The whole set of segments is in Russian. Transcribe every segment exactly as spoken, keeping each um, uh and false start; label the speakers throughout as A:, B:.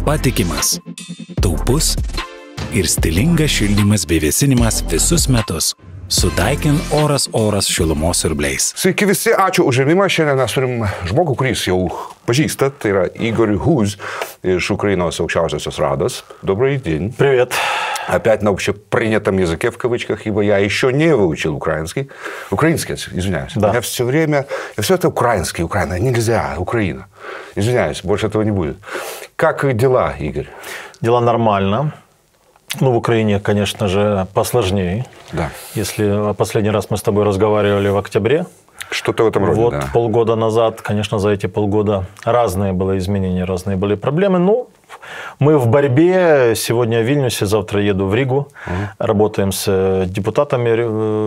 A: patikimas, taupus ir stilingas šildymas bei vėsinimas visus metus. Su Daikin oras oras šilumos siurbliais.
B: Sveiki visi, ačiū už rėmimą. Šiandien mes turim žmogų, kuris jau pažįsta, tai yra Игорь Гуз из Украиnos аukščiausiosios раdos. Добрый день.
C: Привет.
B: Опять на общепринятом языке, в кавычках, ибо я еще не выучил украинский. Украинский, извиняюсь.
C: Да.
B: Я все время... Я все это украинский, Украина. Нельзя, Украина. Извиняюсь, больше этого не будет. Как дела, Игорь?
C: Дела нормально. Ну, в Украине, конечно же, посложнее.
B: Да.
C: Если последний раз мы с тобой разговаривали в октябре.
B: Что-то в этом роде,
C: Вот
B: да.
C: полгода назад, конечно, за эти полгода разные были изменения, разные были проблемы. Ну, мы в борьбе. Сегодня в Вильнюсе, завтра еду в Ригу. Угу. Работаем с депутатами,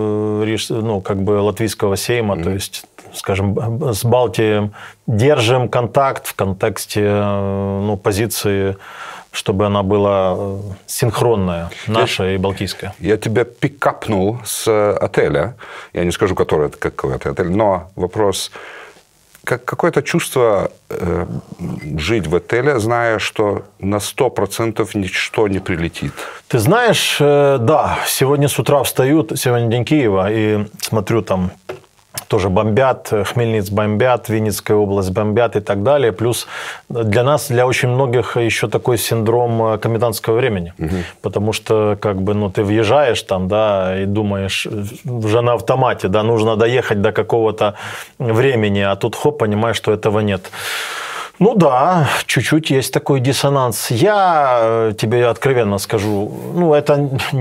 C: ну, как бы латвийского сейма, угу. То есть, скажем, с Балтией держим контакт в контексте, ну, позиции, чтобы она была синхронная, наша я, и балтийская.
B: Я тебя пикапнул с отеля. Я не скажу, который это, какой это отель, но вопрос... Как, какое-то чувство э, жить в отеле, зная, что на сто процентов ничто не прилетит?
C: Ты знаешь, э, да, сегодня с утра встаю, сегодня день Киева, и смотрю там... Тоже бомбят, Хмельниц бомбят, Винницкая область бомбят и так далее. Плюс для нас, для очень многих еще такой синдром комендантского времени. Угу. Потому что как бы, ну, ты въезжаешь там, да, и думаешь уже на автомате, да, нужно доехать до какого-то времени, а тут хоп, понимаешь, что этого нет. Ну да, чуть-чуть есть такой диссонанс. Я тебе откровенно скажу, ну это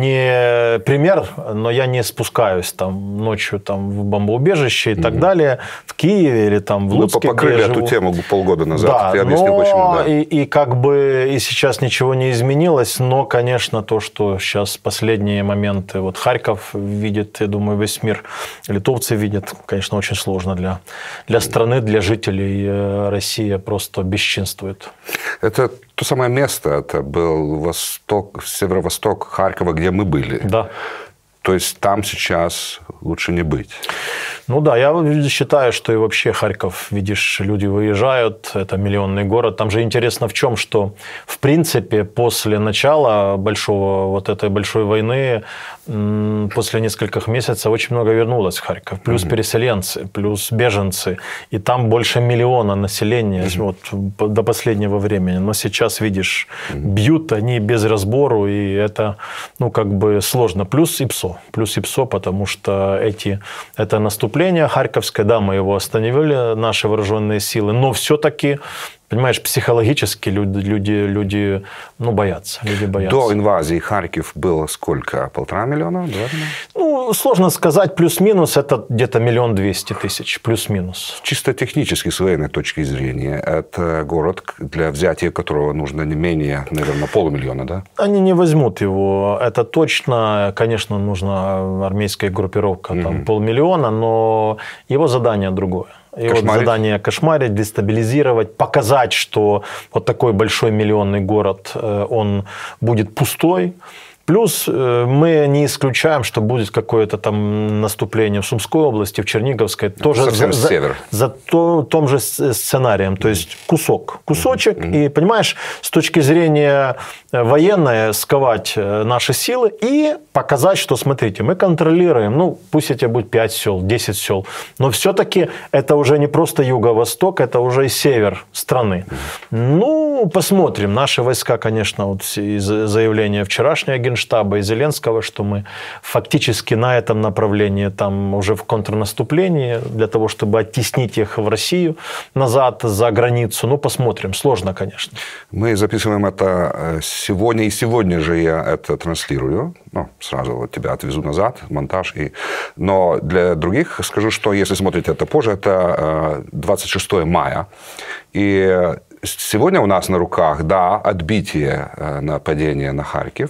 C: не пример, но я не спускаюсь там ночью там в бомбоубежище и mm-hmm. так далее, в Киеве или там в Луцке.
B: Мы покрыли эту живу. Тему полгода назад.
C: Да,
B: я объяснил,
C: но
B: почему. Да.
C: И, и как бы и сейчас ничего не изменилось, но, конечно, то, что сейчас последние моменты, вот Харьков видит, я думаю, весь мир, литовцы видят, конечно, очень сложно для, для страны, для жителей. Россия просто что бесчинствует.
B: Это то самое место, это был восток, северо-восток Харькова, где мы были.
C: Да.
B: То есть там сейчас лучше не быть.
C: Ну да, я считаю, что и вообще Харьков, видишь, люди выезжают, это миллионный город. Там же интересно в чем, что в принципе после начала большого, вот этой большой войны, после нескольких месяцев очень много вернулось в Харьков. Плюс угу. переселенцы, плюс беженцы. И там больше миллиона населения угу. вот, до последнего времени. Но сейчас, видишь, угу. бьют они без разбору, и это, ну, как бы сложно. Плюс ИПСО. Плюс ИПСО, потому что эти, это наступление харьковское, да, мы его остановили, наши вооруженные силы, но все-таки, понимаешь, психологически люди, люди, люди ну, боятся, люди боятся.
B: До инвазии Харьков было сколько? Полтора миллиона? Два миллиона?
C: Ну, сложно сказать, плюс-минус, это где-то миллион двести тысяч, плюс-минус.
B: Чисто технически, с военной точки зрения, это город, для взятия которого нужно не менее, наверное, полумиллиона, да? Они
C: не возьмут его, это точно, конечно, нужна армейская группировка, там, угу. полмиллиона, но его задание другое. И вот задание кошмарить, дестабилизировать, показать, что вот такой большой миллионный город, он будет пустой. Плюс мы не исключаем, что будет какое-то там наступление в Сумской области, в Черниговской, тоже за, за, за то, том же сценарием, то есть кусок, кусочек. Mm-hmm. И, понимаешь, с точки зрения военной сковать наши силы и показать, что, смотрите, мы контролируем, ну, пусть это будет пять сел, десять сел, но все-таки это уже не просто юго-восток, это уже и север страны. Mm-hmm. Ну, посмотрим. Наши войска, конечно, вот из заявления вчерашнего Генштаба, штаба и Зеленского, что мы фактически на этом направлении там уже в контрнаступлении для того, чтобы оттеснить их в Россию назад, за границу. Ну, посмотрим. Сложно, конечно.
B: Мы записываем это сегодня, и сегодня же я это транслирую. Ну, сразу вот тебя отвезу назад, монтаж. И... Но для других скажу, что если смотрите это позже, это двадцать шестого мая. И сегодня у нас на руках, да, отбитие нападения на Харьков.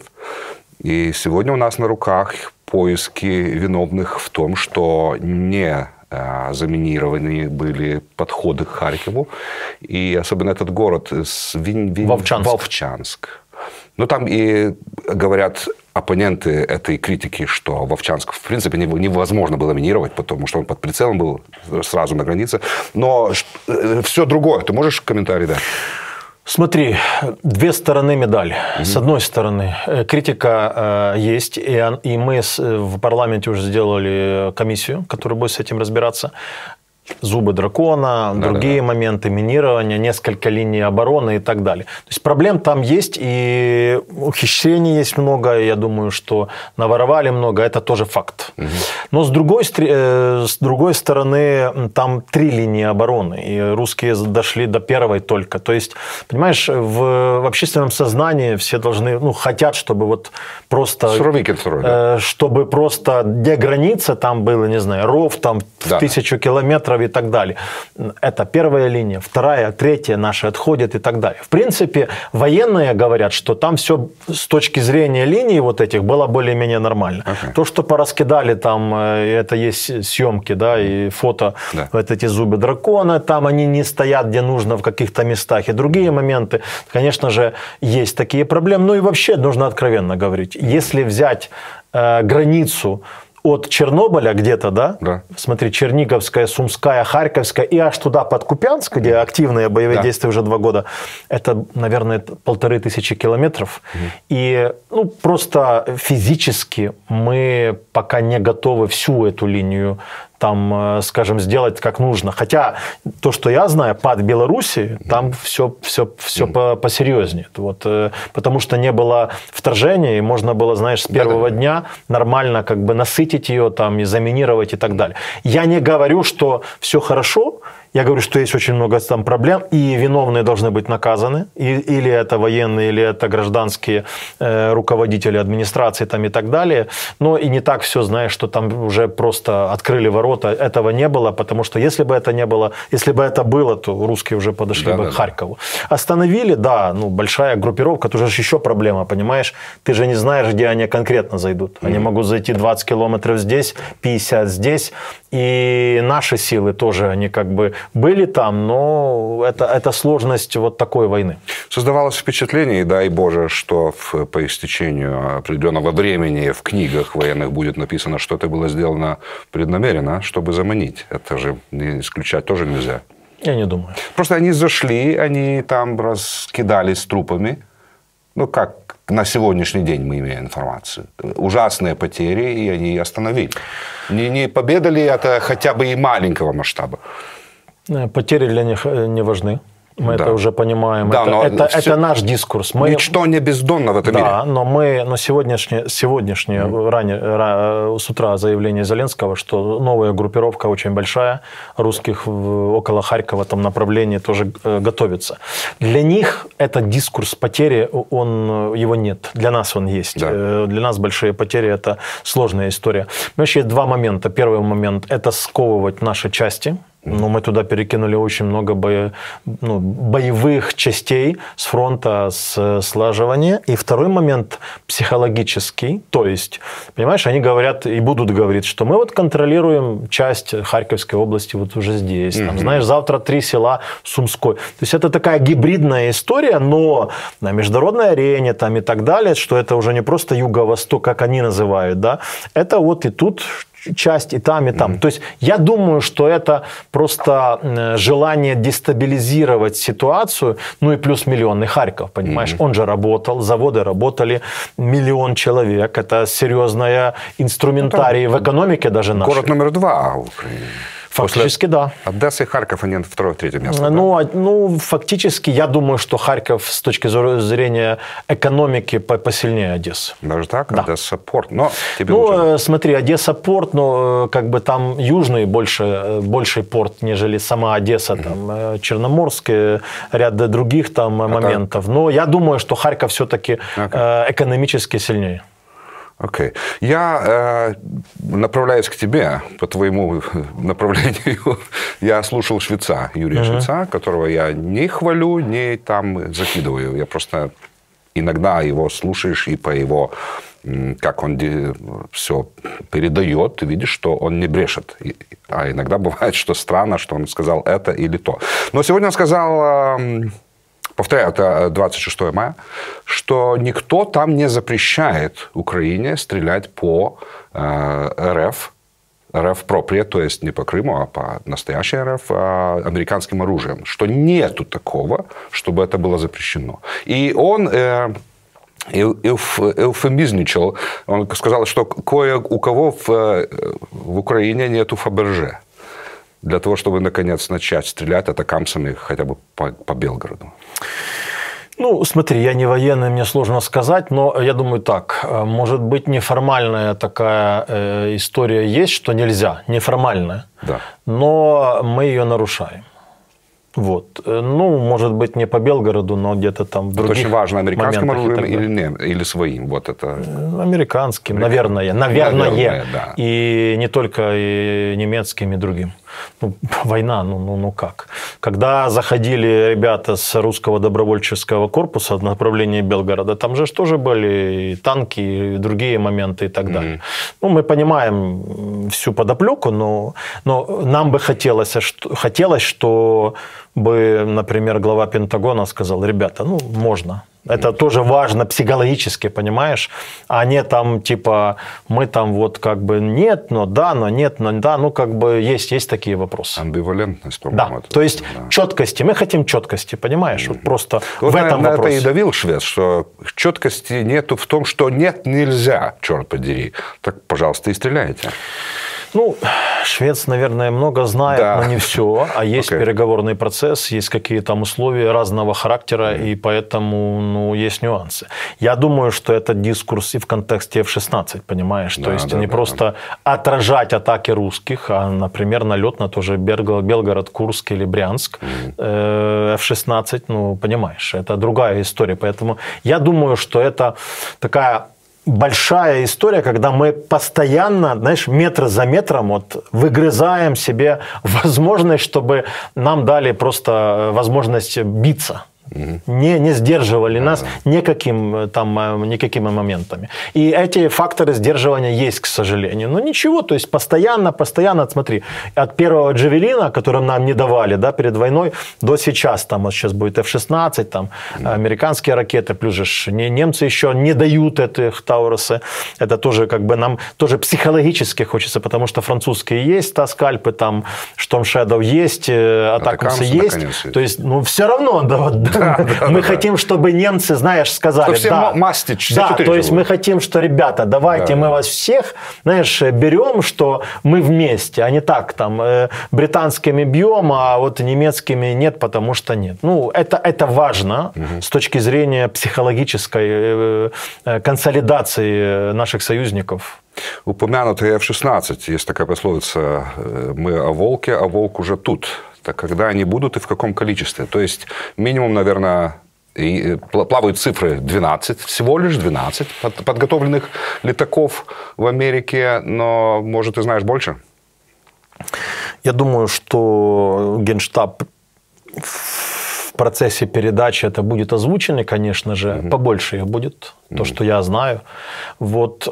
B: И сегодня у нас на руках поиски виновных в том, что не заминированы были подходы к Харькову. И особенно этот город Вин... Вин...
C: Вовчанск.
B: Вовчанск. Ну, там и говорят оппоненты этой критики, что Вовчанск, в принципе, невозможно было минировать, потому что он под прицелом был сразу на границе. Но все другое. Ты можешь комментарий дать?
C: Смотри, две стороны медали. Mm-hmm. С одной стороны, критика э, есть, и, и мы с, в парламенте уже сделали комиссию, которая будет с этим разбираться. Зубы дракона, да, другие да, да. моменты минирования, несколько линий обороны и так далее. То есть проблем там есть, и ухищрений есть много, и я думаю, что наворовали много, это тоже факт. Угу. Но с другой, с другой стороны, там три линии обороны, и русские дошли до первой только. То есть, понимаешь, в, в общественном сознании все должны, ну, хотят, чтобы вот просто...
B: Суровики,
C: э, чтобы просто, где граница, там было, не знаю, ров там да. в тысячу километров, и так далее. Это первая линия, вторая, третья наши отходят и так далее. В принципе, военные говорят, что там все с точки зрения линий вот этих было более-менее нормально. Okay. То, что пораскидали там, это есть съемки, да, и фото, да. вот эти зубы дракона, там они не стоят, где нужно, в каких-то местах. И другие моменты, конечно же, есть такие проблемы. Ну и вообще, нужно откровенно говорить, если взять э, границу от Чернобыля где-то, да? да, смотри, Черниговская, Сумская, Харьковская и аж туда под Купянск, где активные боевые да. действия уже два года, это, наверное, полторы тысячи километров. Угу. И ну, просто физически мы пока не готовы всю эту линию там, скажем, сделать как нужно. Хотя то, что я знаю, под Белоруссией, там все, все, все mm. посерьезнее. Вот, потому что не было вторжения, и можно было, знаешь, с первого да, дня нормально как бы насытить ее там, и заминировать и так далее. Я не говорю, что все хорошо. Я говорю, что есть очень много там проблем, и виновные должны быть наказаны. И, или это военные, или это гражданские э, руководители администрации там, и так далее. Но и не так все, знаешь, что там уже просто открыли ворота. Этого не было, потому что если бы это не было, если бы это было, то русские уже подошли да, бы да, к Харькову. Да. Остановили, да, ну, большая группировка, тут же еще проблема, понимаешь? Ты же не знаешь, где они конкретно зайдут. Они mm-hmm. могут зайти двадцать километров здесь, пятьдесят здесь. И наши силы тоже, они как бы были там, но это, это сложность вот такой войны.
B: Создавалось впечатление, и дай Боже, что в, по истечению определенного времени в книгах военных будет написано, что это было сделано преднамеренно, чтобы заманить. Это же исключать тоже нельзя.
C: Я не думаю.
B: Просто они зашли, они там раскидались трупами. Ну, как на сегодняшний день мы имеем информацию. Ужасные потери, и они остановили. Не, не победа ли это хотя бы и маленького масштаба?
C: Потери для них не важны. Мы да. это уже понимаем.
B: Да,
C: это, это, все... это наш дискурс. Мы...
B: Ничто не бездонно в этом
C: да,
B: мире.
C: Да, но мы но сегодняшнее, сегодняшнее mm. ранее, ра, с утра заявление Зеленского, что новая группировка очень большая, русских в, около Харькова там направлении тоже э, готовится. Для них этот дискурс потери, он, его нет. Для нас он есть. Да. Э, для нас большие потери – это сложная история. Но еще есть два момента. Первый момент – это сковывать наши части. Но мы туда перекинули очень много бо... ну, боевых частей с фронта, с слаживания. И второй момент психологический. То есть, понимаешь, они говорят и будут говорить, что мы вот контролируем часть Харьковской области вот уже здесь. Там, mm-hmm. знаешь, завтра три села Сумской. То есть это такая гибридная история, но на международной арене там, и так далее, что это уже не просто юго-восток, как они называют. Да? Это вот и тут... часть и там, и там. Mm-hmm. То есть я думаю, что это просто желание дестабилизировать ситуацию, ну и плюс миллионный Харьков, понимаешь? Mm-hmm. Он же работал, заводы работали, миллион человек. Это серьезная инструментарий ну, в экономике даже нашей.
B: Город номер два в Украине.
C: Фактически,
B: После
C: да.
B: Одесса и Харьков, они второе, третье место.
C: Ну,
B: да?
C: ну, фактически, я думаю, что Харьков с точки зрения экономики посильнее Одессы.
B: Даже так? Да. Одесса порт. Но тебе
C: ну,
B: лучше...
C: смотри, Одесса порт, но как бы там южный больше, больший порт, нежели сама Одесса. Mm-hmm. Там Черноморский, ряд других там а моментов. Так? Но я думаю, что Харьков все-таки okay. экономически сильнее.
B: Окей. Okay. Я э, направляюсь к тебе по твоему направлению. Я слушал Швеца, Юрия uh-huh. Швеца, которого я не хвалю, не там закидываю. Я просто иногда его слушаешь, и по его, как он все передает, ты видишь, что он не брешет. А иногда бывает, что странно, что он сказал это или то. Но сегодня он сказал... Повторяю, это двадцать шестое мая, что никто там не запрещает Украине стрелять по э, РФ РФ пропре, то есть не по Крыму, а по настоящей РФ, американским оружием. Что нету такого, чтобы это было запрещено. И он... Э, эвфемизничал. Он сказал, что кое у кого в, в Украине нету Фаберже. Для того, чтобы, наконец, начать стрелять атакамсами хотя бы по, по Белгороду.
C: Ну, смотри, я не военный, мне сложно сказать, но я думаю так. Может быть, неформальная такая э, история есть, что нельзя, неформальная. Да. Но мы ее нарушаем. Вот. Ну, может быть, не по Белгороду, но где-то там в других
B: моментах. Это очень важно, американским оружием или, не, или своим? Вот это...
C: Американским, наверное. Наверное, наверное да. И не только и немецким, и другим. Ну, война, ну, ну, ну как? Когда заходили ребята с русского добровольческого корпуса в направлении Белгорода, там же тоже были и танки, и другие моменты и так далее. Mm-hmm. Ну, мы понимаем всю подоплеку, но, но нам бы хотелось, хотелось, что бы, например, глава Пентагона сказал: ребята, ну, можно. Это тоже важно психологически, понимаешь? А не там, типа, мы там вот как бы нет, но да, но нет, но да. Ну, как бы есть, есть такие вопросы.
B: Амбивалентность, по-моему.
C: Да, это, то есть да. четкости. Мы хотим четкости, понимаешь? Mm-hmm. Вот просто вот в этом
B: на,
C: вопросе.
B: На это и давил швед, что четкости нету в том, что нет, нельзя, черт подери. Так, пожалуйста, и стреляйте.
C: Ну, швец, наверное, много знает, да. но не все. А есть okay. переговорный процесс, есть какие-то там условия разного характера, mm. и поэтому ну, есть нюансы. Я думаю, что этот дискурс и в контексте эф шестнадцать, понимаешь? Да, То есть да, не да, просто да. отражать атаки русских, а, например, налет на тоже Белгород, Курск или Брянск. Mm. эф шестнадцать, ну, понимаешь, это другая история. Поэтому я думаю, что это такая... большая история, когда мы постоянно, знаешь, метр за метром вот выгрызаем себе возможность, чтобы нам дали просто возможность биться. Угу. Не, не сдерживали нас никаким, там, никакими моментами. И эти факторы сдерживания есть, к сожалению. Но ничего, то есть постоянно, постоянно, смотри, от первого джавелина, который нам не давали, да, перед войной, до сейчас, там вот сейчас будет эф шестнадцать, там, угу. американские ракеты, плюс же не, немцы еще не дают этих Таурусы. Это тоже как бы нам тоже психологически хочется, потому что французские есть, Таскальпы, там, Storm Shadow есть, Атакамсы есть. То есть, ну, все равно, да, вот, Да, да, мы да, хотим, да. чтобы немцы, знаешь, сказали, что
B: да, мастич,
C: да, то есть мы хотим, что, ребята, давайте да, мы да. вас всех, знаешь, берем, что мы вместе, а не так, там, э, британскими бьем, а вот немецкими нет, потому что нет. Ну, это, это важно угу. с точки зрения психологической э, э, консолидации наших союзников.
B: Упомянутый эф шестнадцать, есть такая пословица, мы о волке, а волк уже тут. Так когда они будут и в каком количестве? То есть минимум, наверное, и плавают цифры двенадцать, всего лишь двенадцать подготовленных летаков в Америке, но, может, ты знаешь больше?
C: Я думаю, что Генштаб в процессе передачи это будет озвучено, конечно же, угу. побольше их будет. То, что я знаю. Вот.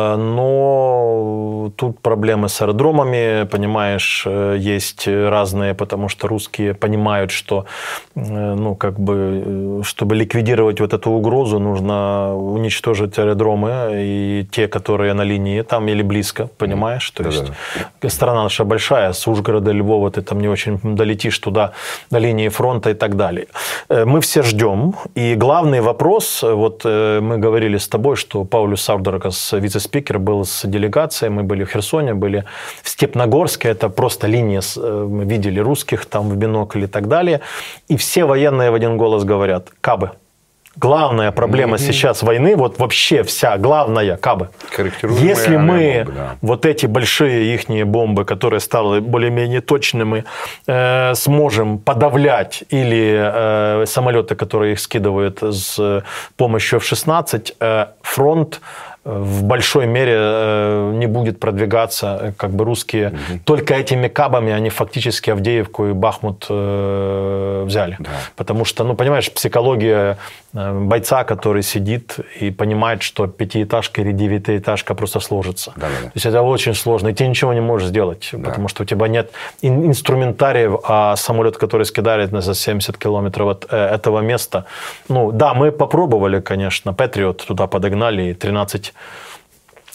C: Но тут проблемы с аэродромами, понимаешь, есть разные, потому что русские понимают, что, ну, как бы, чтобы ликвидировать вот эту угрозу, нужно уничтожить аэродромы, и те, которые на линии там или близко, понимаешь? То есть да-да. страна наша большая, с Ужгорода, Львова, ты там не очень долетишь туда, до линии фронта и так далее. Мы все ждем, и главный вопрос, вот мы говорили с тобой, что Паулюс Саудергас, вице-спикер, был с делегацией, мы были в Херсоне, были в Степногорске, это просто линия, мы видели русских там в бинокль и так далее, и все военные в один голос говорят: кабы. Главная проблема mm-hmm. сейчас войны, вот вообще вся, главная, кабы. Если мы бомбы, да. вот эти большие ихние бомбы, которые стали более-менее точными, э, сможем подавлять, или э, самолеты, которые их скидывают с помощью эф шестнадцать, э, фронт в большой мере не будет продвигаться, как бы русские угу. только этими кабами они фактически Авдеевку и Бахмут э, взяли. Да. Потому что, ну, понимаешь, психология бойца, который сидит и понимает, что пятиэтажка или девятиэтажка просто сложится. Да, да, да. То есть это очень сложно, и ты ничего не можешь сделать, да. потому что у тебя нет инструментариев, а самолет, который скидает за семьдесят километров от этого места. Ну, да, мы попробовали, конечно, Патриот туда подогнали, и тринадцать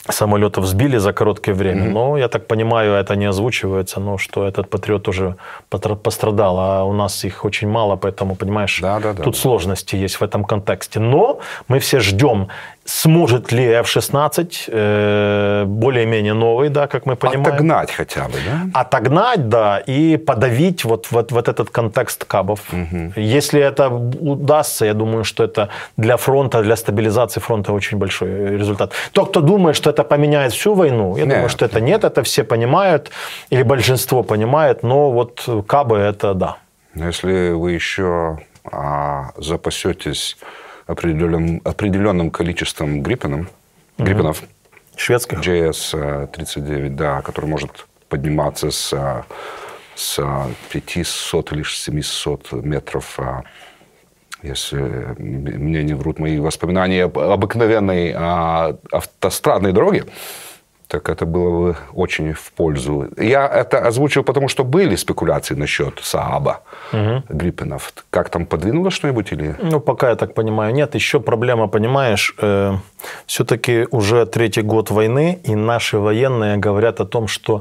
C: самолетов сбили за короткое время. Mm-hmm. Но, я так понимаю, это не озвучивается, но что этот «Патриот» уже пострадал, а у нас их очень мало, поэтому, понимаешь, да, да, да, тут да. сложности есть в этом контексте. Но мы все ждем, сможет ли эф шестнадцать, э, более-менее новый, да, как мы понимаем.
B: Отогнать хотя бы, да?
C: Отогнать, да, и подавить вот, вот, вот этот контекст кабов. Угу. Если это удастся, я думаю, что это для фронта, для стабилизации фронта очень большой результат. Тот, кто думает, что это поменяет всю войну, я нет. думаю, что это нет, это все понимают, или большинство понимает, но вот кабы это да.
B: Если вы еще а, запасетесь определенным, определенным количеством гриппенов, mm-hmm. гриппенов,
C: шведских,
B: джей эс тридцать девять, да, который может подниматься с, с пятисот или семисот метров, если мне не врут мои воспоминания об обыкновенной автострадной дороге, так это было бы очень в пользу. Я это озвучил, потому что были спекуляции насчет Сааба, угу. Гриппенов. Как там, подвинуло что-нибудь? Или?
C: Ну, пока, я так понимаю, нет. Еще проблема, понимаешь, э, все-таки уже третий год войны, и наши военные говорят о том, что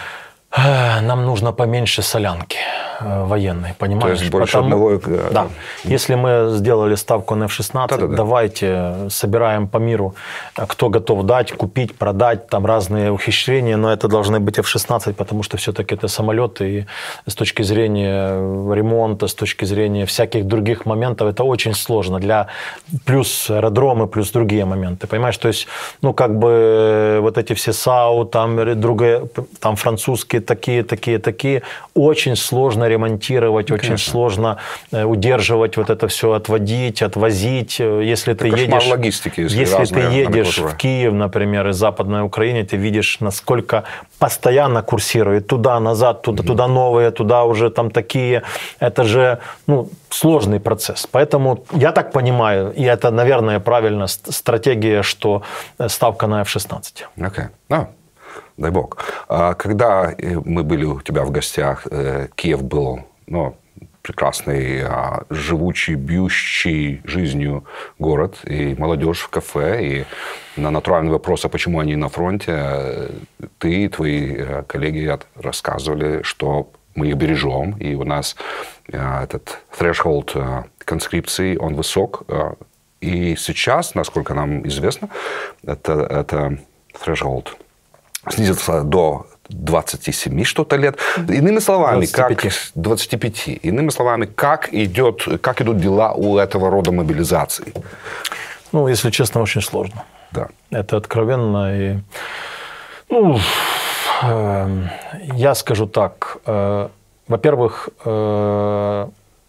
C: э, нам нужно поменьше солянки э, военной, понимаешь?
B: То есть больше Потому... одного...
C: Да. Если мы сделали ставку на эф шестнадцать, Да-да-да. давайте собираем по миру, кто готов дать, купить, продать, там разные ухищрения, но это должны быть эф шестнадцать, потому что все-таки это самолеты, и с точки зрения ремонта, с точки зрения всяких других моментов, это очень сложно. Для... Плюс аэродромы, плюс другие моменты, понимаешь? То есть, ну, как бы вот эти все САУ, там, другие, там французские такие, такие, такие, очень сложно ремонтировать, очень Конечно. сложно удерживать вот это все, отводить, отвозить. Если
B: это
C: ты едешь,
B: логистики, если
C: если ты едешь в Киев, например, из Западной Украины, ты видишь, насколько постоянно курсирует туда-назад, туда, mm-hmm. туда новые, туда уже там такие. Это же ну, сложный процесс. Поэтому я так понимаю, и это, наверное, правильная стратегия, что ставка на эф шестнадцать.
B: Окей. Okay. No. Дай бог. Когда мы были у тебя в гостях, Киев был ну, прекрасный, живучий, бьющий жизнью город, и молодежь в кафе, и на натуральный вопрос, а почему они на фронте, ты и твои коллеги рассказывали, что мы их бережем, и у нас этот threshold конскрипции, он высок, и сейчас, насколько нам известно, это, это threshold снизился до двадцати семи что-то лет. Иными словами,
C: двадцати пяти.
B: как двадцати пяти. Иными словами, как идет, как идут дела у этого рода мобилизации?
C: Ну, если честно, очень сложно.
B: Да.
C: Это откровенно и, ну, э, я скажу так. Э, во-первых, э,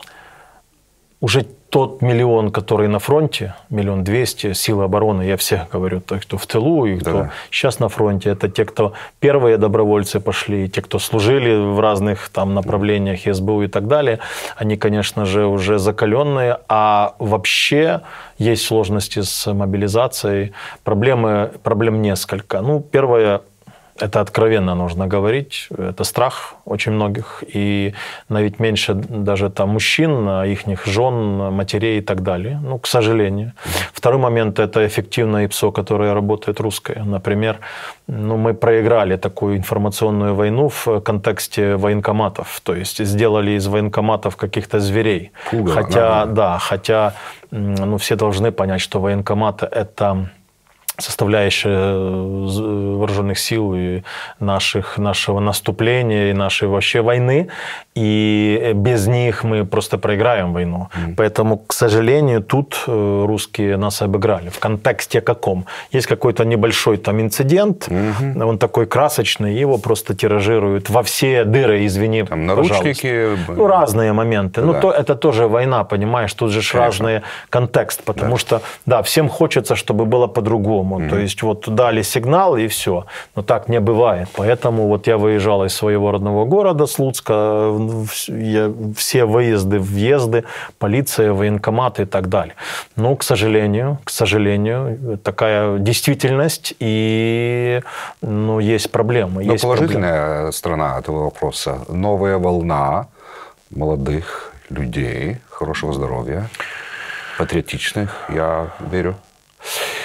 C: уже тот миллион, который на фронте, миллион двести, силы обороны, я всех говорю, так, кто в тылу и кто да. сейчас на фронте, это те, кто первые добровольцы пошли, те, кто служили в разных там направлениях, эс бэ у и так далее, они, конечно же, уже закаленные, а вообще есть сложности с мобилизацией, проблемы, проблем несколько. Ну, первое, это откровенно нужно говорить, это страх очень многих, и на ведь меньше даже там мужчин, их жен, матерей и так далее, ну, к сожалению. Mm-hmm. Второй момент – это эффективное ИПСО, которое работает русское. Например, ну, мы проиграли такую информационную войну в контексте военкоматов, то есть сделали из военкоматов каких-то зверей. Фуга, хотя, да, да, хотя ну, все должны понять, что военкоматы – это составляющая вооруженных сил и наших, нашего наступления, и нашей вообще войны. И без них мы просто проиграем войну. Mm. Поэтому, к сожалению, тут русские нас обыграли. В контексте каком? Есть какой-то небольшой там инцидент, mm-hmm. он такой красочный, его просто тиражируют во все дыры, извини, там, наручники. Ну, разные моменты. Да. Ну, то, это тоже война, понимаешь? Тут же разный контекст, потому да. что, да, всем хочется, чтобы было по-другому. Mm-hmm. То есть вот дали сигнал и все. Но так не бывает. Поэтому вот я выезжал из своего родного города, Слуцка, я, все выезды, въезды, полиция, военкоматы и так далее. Но, к сожалению, к сожалению, такая действительность и ну, есть проблемы.
B: Но
C: есть
B: положительная
C: проблемы.
B: сторона этого вопроса. Новая волна молодых людей, хорошего здоровья, патриотичных, я верю.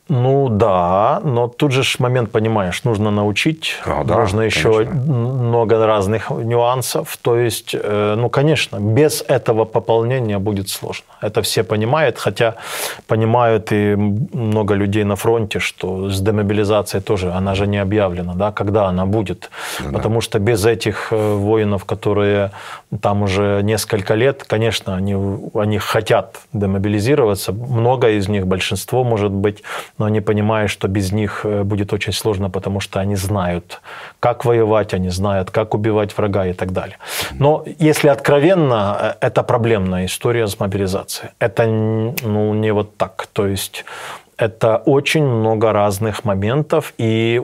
C: Ну да, но тут же ж момент, понимаешь, нужно научить,
B: а, да,
C: нужно еще
B: конечно.
C: много разных нюансов. То есть, ну, конечно, без этого пополнения будет сложно. Это все понимают, хотя понимают и много людей на фронте, что с демобилизацией тоже, она же не объявлена, да, когда она будет. Да, потому да. что без этих воинов, которые там уже несколько лет, конечно, они, они хотят демобилизироваться, много из них, большинство, может быть, но они понимают, что без них будет очень сложно, потому что они знают, как воевать, они знают, как убивать врага и так далее. Но если откровенно, это проблемная история с мобилизацией. Это ну, не вот так. То есть это очень много разных моментов, и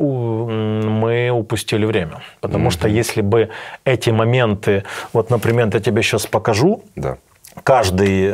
C: мы упустили время. Потому mm-hmm. что если бы эти моменты, вот, например, я тебе сейчас покажу, да. Каждый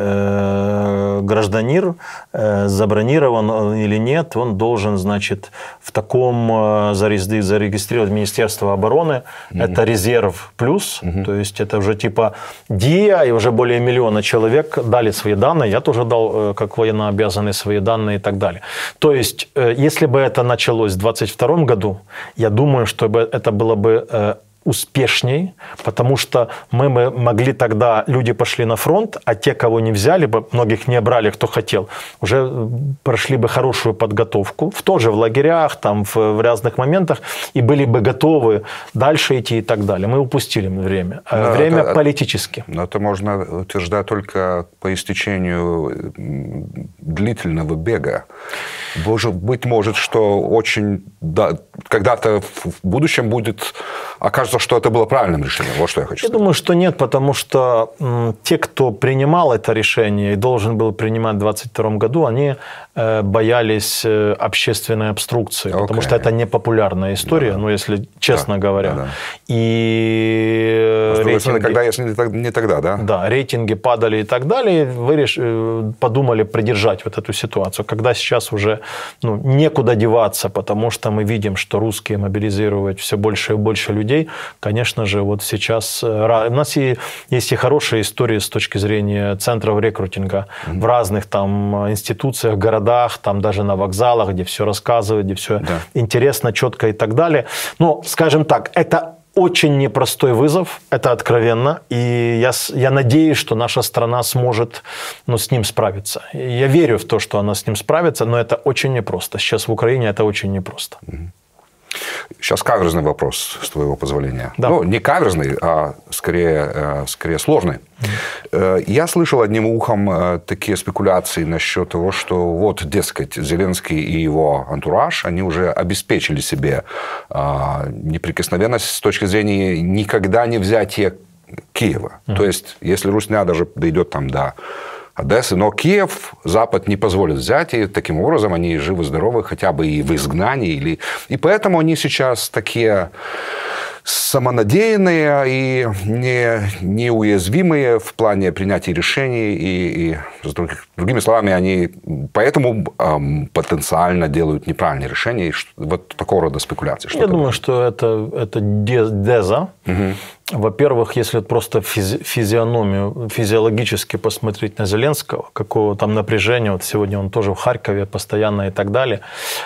C: э, гражданин, э, забронирован он или нет, он должен, значит, в таком э, зарегистрировать Министерство обороны. Mm-hmm. Это резерв плюс, mm-hmm. то есть это уже типа ДИА, и уже более миллиона человек дали свои данные. Я тоже дал, э, как военнообязанный, свои данные и так далее. То есть, э, если бы это началось в двадцать втором году, я думаю, что это было бы... Э, успешней, потому что мы бы могли тогда, люди пошли на фронт, а те, кого не взяли бы, многих не брали, кто хотел, уже прошли бы хорошую подготовку, в тоже в лагерях, там, в, в разных моментах, и были бы готовы дальше идти и так далее. Мы упустили время. Но время это, политически.
B: Но это можно утверждать только по истечению длительного бега. Боже, быть может, что очень да, когда-то в будущем будет окажется, что это было правильным решением. Вот что я хочу
C: я
B: сказать.
C: Я думаю, что нет, потому что м, те, кто принимал это решение и должен был принимать в двадцать втором году, они э, боялись э, общественной обструкции, okay. потому что это непопулярная история, да. ну, если честно да. говоря. Да, да. И
B: рейтинги, стороны, когда, если не тогда, да?
C: Да, рейтинги падали и так далее, вы реш... подумали придержать вот эту ситуацию, когда сейчас уже ну, некуда деваться, потому что мы видим, что русские мобилизируют все больше и больше людей. Конечно же, вот сейчас... У нас и, есть и хорошие истории с точки зрения центров рекрутинга mm-hmm. в разных там институциях, городах, там даже на вокзалах, где все рассказывают, где все да. интересно, четко и так далее. Но, скажем так, это очень непростой вызов, это откровенно, и я, я надеюсь, что наша страна сможет ну, с ним справиться. Я верю в то, что она с ним справится, но это очень непросто. Сейчас в Украине это очень непросто. Mm-hmm.
B: Сейчас каверзный вопрос, с твоего позволения.
C: Да.
B: Ну, не каверзный, а скорее, скорее сложный. Mm-hmm. Я слышал одним ухом такие спекуляции насчет того, что вот, дескать, Зеленский и его антураж, они уже обеспечили себе неприкосновенность с точки зрения никогда не взятия Киева. Mm-hmm. То есть, если Русня даже дойдет там до Одессы, но Киев Запад не позволит взять, и таким образом они живы-здоровы, хотя бы и в изгнании. Или... И поэтому они сейчас такие самонадеянные и не, неуязвимые в плане принятия решений. И, и другими словами, они поэтому эм, потенциально делают неправильные решения. И вот такого рода спекуляции.
C: Что Я думаю, думаешь? что это, это деза. Угу. Во-первых, если просто физи- физиономию, физиологически посмотреть на Зеленского, какого там напряжения, вот сегодня он тоже в Харькове постоянно и так далее,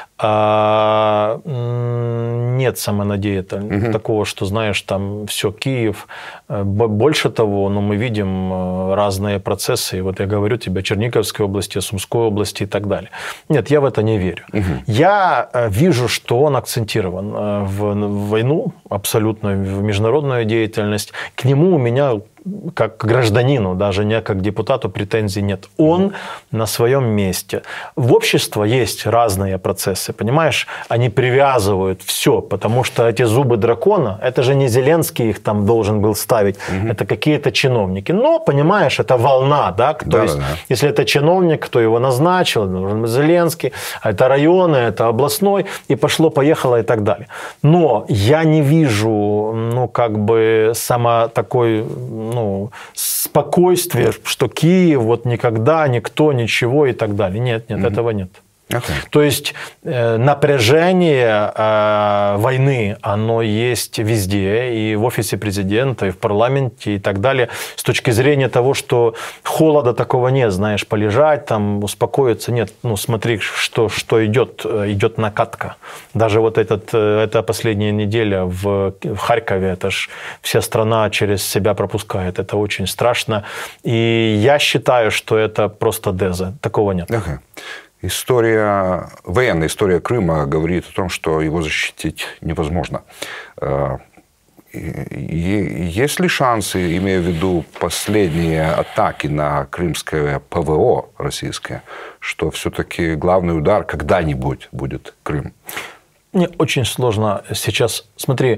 C: а, нет самонадеятельности угу. такого, что, знаешь, там все, Киев. Больше того, ну, мы видим разные процессы, и вот я говорю тебе о Черниговской области, о Сумской области и так далее. Нет, я в это не верю. Угу. Я вижу, что он акцентирован в, в войну, абсолютно в международную деятельность. К нему у меня как гражданину, даже не как депутату, претензий нет. Он на своем месте. В обществе есть разные процессы, понимаешь? Они привязывают все, потому что эти зубы дракона, это же не Зеленский их там должен был ставить, угу. это какие-то чиновники. Но, понимаешь, это волна, да? То да, есть, да. если это чиновник, кто его назначил, должен быть Зеленский, а это районы, это областной, и пошло-поехало и так далее. Но я не вижу, ну, как бы, само такой... ну, спокойствие, что Киев вот никогда, никто, ничего и так далее. Нет, нет, mm-hmm. этого нет. Okay. То есть э, напряжение э, войны, оно есть везде, и в офисе президента, и в парламенте, и так далее, с точки зрения того, что холода такого нет, знаешь, полежать, там, успокоиться, нет, ну смотри, что, что идет, идет накатка. Даже вот этот, эта последняя неделя в, в Харькове, это ж вся страна через себя пропускает, это очень страшно, и я считаю, что это просто деза, такого нет.
B: Okay. История, военная история Крыма говорит о том, что его защитить невозможно. Есть ли шансы, имея в виду последние атаки на крымское ПВО российское, что все-таки главный удар когда-нибудь будет Крым?
C: Мне очень сложно сейчас. Смотри,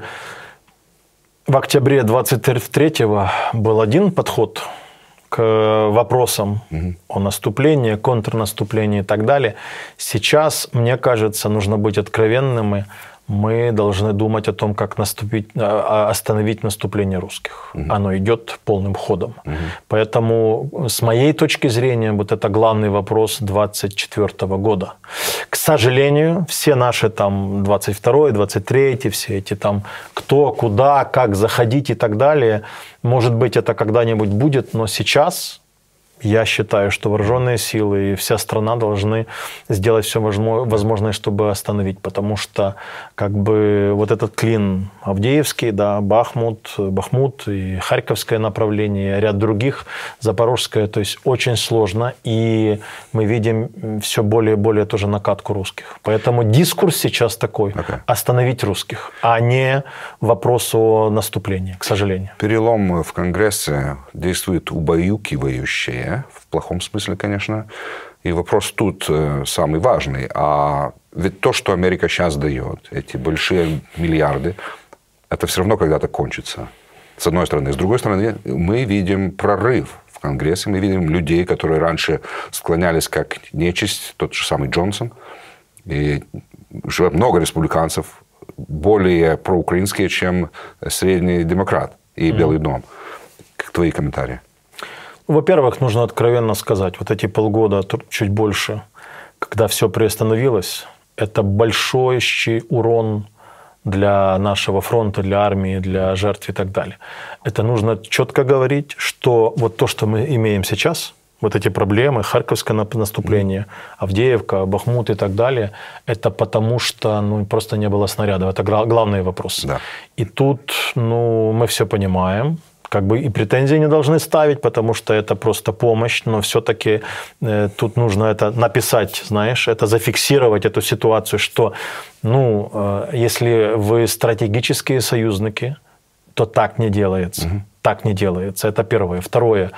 C: в октябре двадцать третьего был один подход к вопросам угу. о наступлении, контрнаступлении и так далее. Сейчас, мне кажется, нужно быть откровенными. Мы должны думать о том, как наступить, остановить наступление русских. Угу. Оно идет полным ходом. Угу. Поэтому, с моей точки зрения, вот это главный вопрос двадцать четвёртого года. К сожалению, все наши там двадцать второй, двадцать третий, все эти там кто, куда, как заходить и так далее, может быть, это когда-нибудь будет, но сейчас... Я считаю, что вооруженные силы и вся страна должны сделать все возможное, чтобы остановить, потому что как бы вот этот клин Авдеевский, да, Бахмут, Бахмут и Харьковское направление, ряд других, Запорожское, то есть очень сложно, и мы видим все более и более тоже накатку русских. Поэтому дискурс сейчас такой, okay. остановить русских, а не вопрос о наступлении, к сожалению.
B: Перелом в Конгрессе действует убаюкивающее, в плохом смысле, конечно. И вопрос тут самый важный. А ведь то, что Америка сейчас дает, эти большие миллиарды, это все равно когда-то кончится. С одной стороны. С другой стороны, мы видим прорыв в Конгрессе. Мы видим людей, которые раньше склонялись как нечисть, тот же самый Джонсон. И уже много республиканцев более проукраинские, чем средний демократ и Белый дом. Как твои комментарии?
C: Во-первых, нужно откровенно сказать, вот эти полгода, чуть больше, когда все приостановилось, это большущий урон для нашего фронта, для армии, для жертв и так далее. Это нужно четко говорить, что вот то, что мы имеем сейчас, вот эти проблемы, Харьковское наступление, Авдеевка, Бахмут и так далее, это потому что ну, просто не было снарядов. Это главный вопрос. Да. И тут ну, мы все понимаем. Как бы и претензии не должны ставить, потому что это просто помощь, но все-таки э, тут нужно это написать, знаешь, это зафиксировать эту ситуацию, что, ну, э, если вы стратегические союзники, то так не делается. Угу. Так не делается. Это первое. Второе.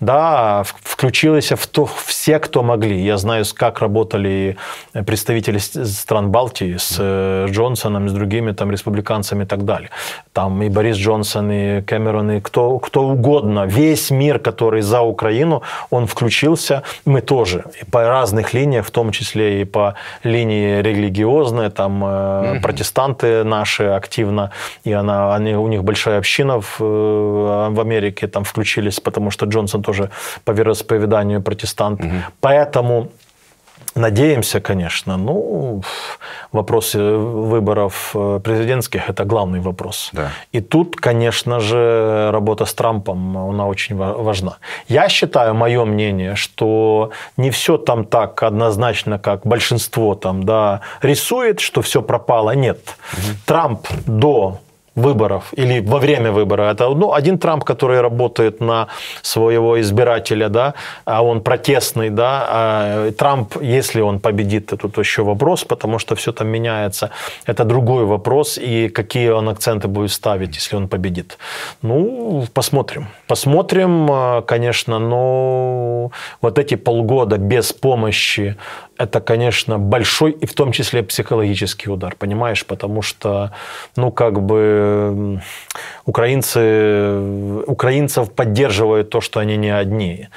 C: Да, включились в то все, кто могли. Я знаю, как работали представители стран Балтии с Джонсоном, с другими там, республиканцами и так далее. Там и Борис Джонсон, и Кэмерон, и кто, кто угодно. Весь мир, который за Украину, он включился. Мы тоже. И по разных линиях, в том числе и по линии религиозной. Там mm-hmm. протестанты наши активно. И она, они, у них большая община в в Америке там включились, потому что Джонсон тоже по вероисповеданию протестант. Угу. Поэтому надеемся, конечно, ну, вопрос выборов президентских – это главный вопрос. Да. И тут, конечно же, работа с Трампом, она очень важна. Я считаю, мое мнение, что не все там так однозначно, как большинство там, да, рисует, что все пропало. Нет. Угу. Трамп до выборов или во время выбора. Это ну, один Трамп, который работает на своего избирателя, да, а он протестный, да. А Трамп, если он победит, это тут еще вопрос, потому что все там меняется. Это другой вопрос, и какие он акценты будет ставить, если он победит. Ну, посмотрим. Посмотрим, конечно, но вот эти полгода без помощи, это, конечно, большой и в том числе психологический удар, понимаешь? Потому что, ну, как бы украинцы, украинцев поддерживают то, что они не одни.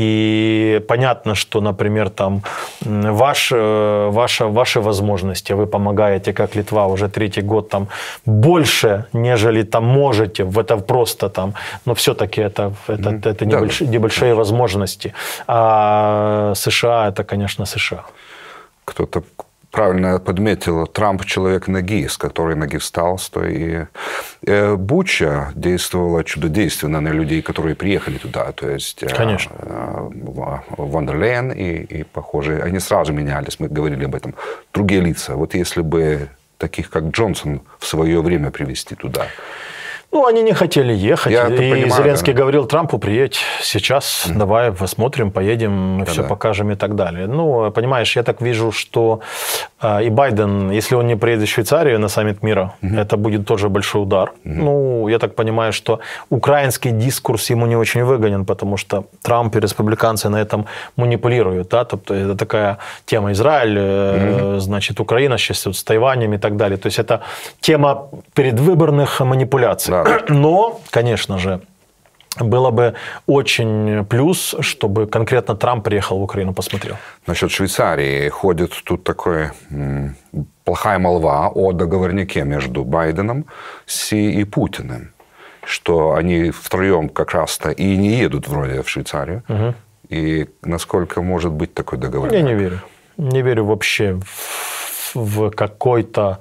C: И понятно, что, например, там ваш, ваша, ваши возможности, вы помогаете, как Литва, уже третий год там больше, нежели там можете, это просто там, но все-таки это, это, mm-hmm. это небольшие, да, небольшие да. возможности. А США, это, конечно, США.
B: кто-то правильно подметил, Трамп человек ноги, с которой ноги встал. И э, Буча действовала чудодейственно на людей, которые приехали туда. То есть
C: Конечно.
B: Э, Ван дер Лейен и, и похожие, они сразу менялись, мы говорили об этом. Другие лица. Вот если бы таких, как Джонсон, в свое время привести туда.
C: Ну, они не хотели ехать.
B: Я
C: и
B: понимаю,
C: Зеленский
B: да.
C: говорил Трампу: приедь сейчас, mm. давай посмотрим, поедем, мы да, все да. покажем и так далее. Ну, понимаешь, я так вижу, что э, и Байден, если он не приедет в Швейцарию на саммит мира, mm-hmm. это будет тоже большой удар. Mm-hmm. Ну, я так понимаю, что украинский дискурс ему не очень выгоден, потому что Трамп и республиканцы на этом манипулируют. Да? Тобто, это такая тема Израиль, mm-hmm. значит, Украина сейчас с Тайванем и так далее. То есть это тема предвыборных манипуляций. Да. Но, конечно же, было бы очень плюс, чтобы конкретно Трамп приехал в Украину, посмотрел.
B: Насчет Швейцарии ходит тут такая м, плохая молва о договорнике между Байденом, Си и Путиным, что они втроем как раз-то и не едут вроде в Швейцарию. Угу. И насколько может быть такой договорник?
C: Я не верю. Не верю вообще в, в какой-то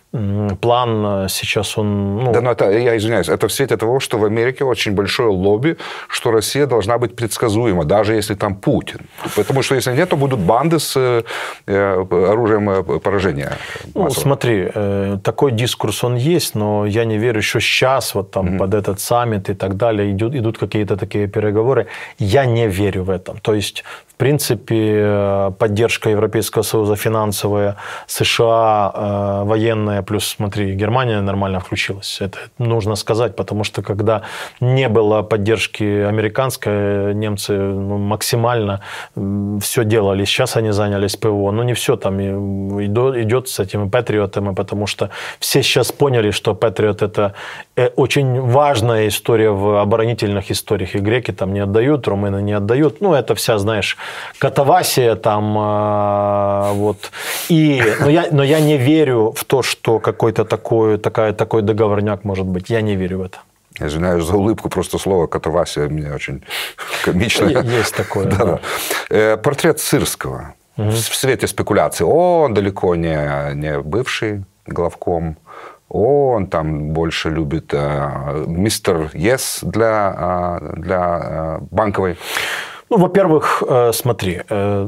C: план сейчас он... Ну...
B: Да, но это, я извиняюсь, это в свете того, что в Америке очень большое лобби, что Россия должна быть предсказуема, даже если там Путин. Потому что если нет, то будут банды с э, оружием поражения.
C: Ну, смотри, э, такой дискурс он есть, но я не верю, что сейчас вот там mm-hmm. под этот саммит и так далее идут, идут какие-то такие переговоры. Я не верю в это. То есть, в принципе, поддержка Европейского Союза финансовая, США э, военная, плюс, смотри, Германия нормально включилась. Это нужно сказать, потому что когда не было поддержки американской, немцы ну, максимально все делали. Сейчас они занялись ПВО. Но не все там идет с этими патриотами, потому что все сейчас поняли, что патриот – это очень важная история в оборонительных историях. И греки там не отдают, румыны не отдают. Ну, это вся, знаешь, катавасия там. Вот. И, но, я, но я не верю в то, что какой-то такой, такая, такой договорняк может быть. Я не верю в это.
B: Я извиняюсь за улыбку, просто слово «катавасия» мне очень комично.
C: Есть такое.
B: Да. Да. Портрет Сырского. Угу. В свете спекуляций. О, он далеко не, не бывший главком. О, он там больше любит э, мистер Yes для, э, для э, банковой.
C: Ну, во-первых, э, смотри, э,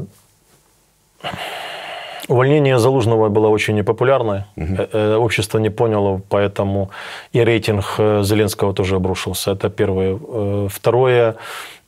C: увольнение Залужного было очень непопулярное. Угу. Общество не поняло, поэтому и рейтинг Зеленского тоже обрушился. Это первое. Второе.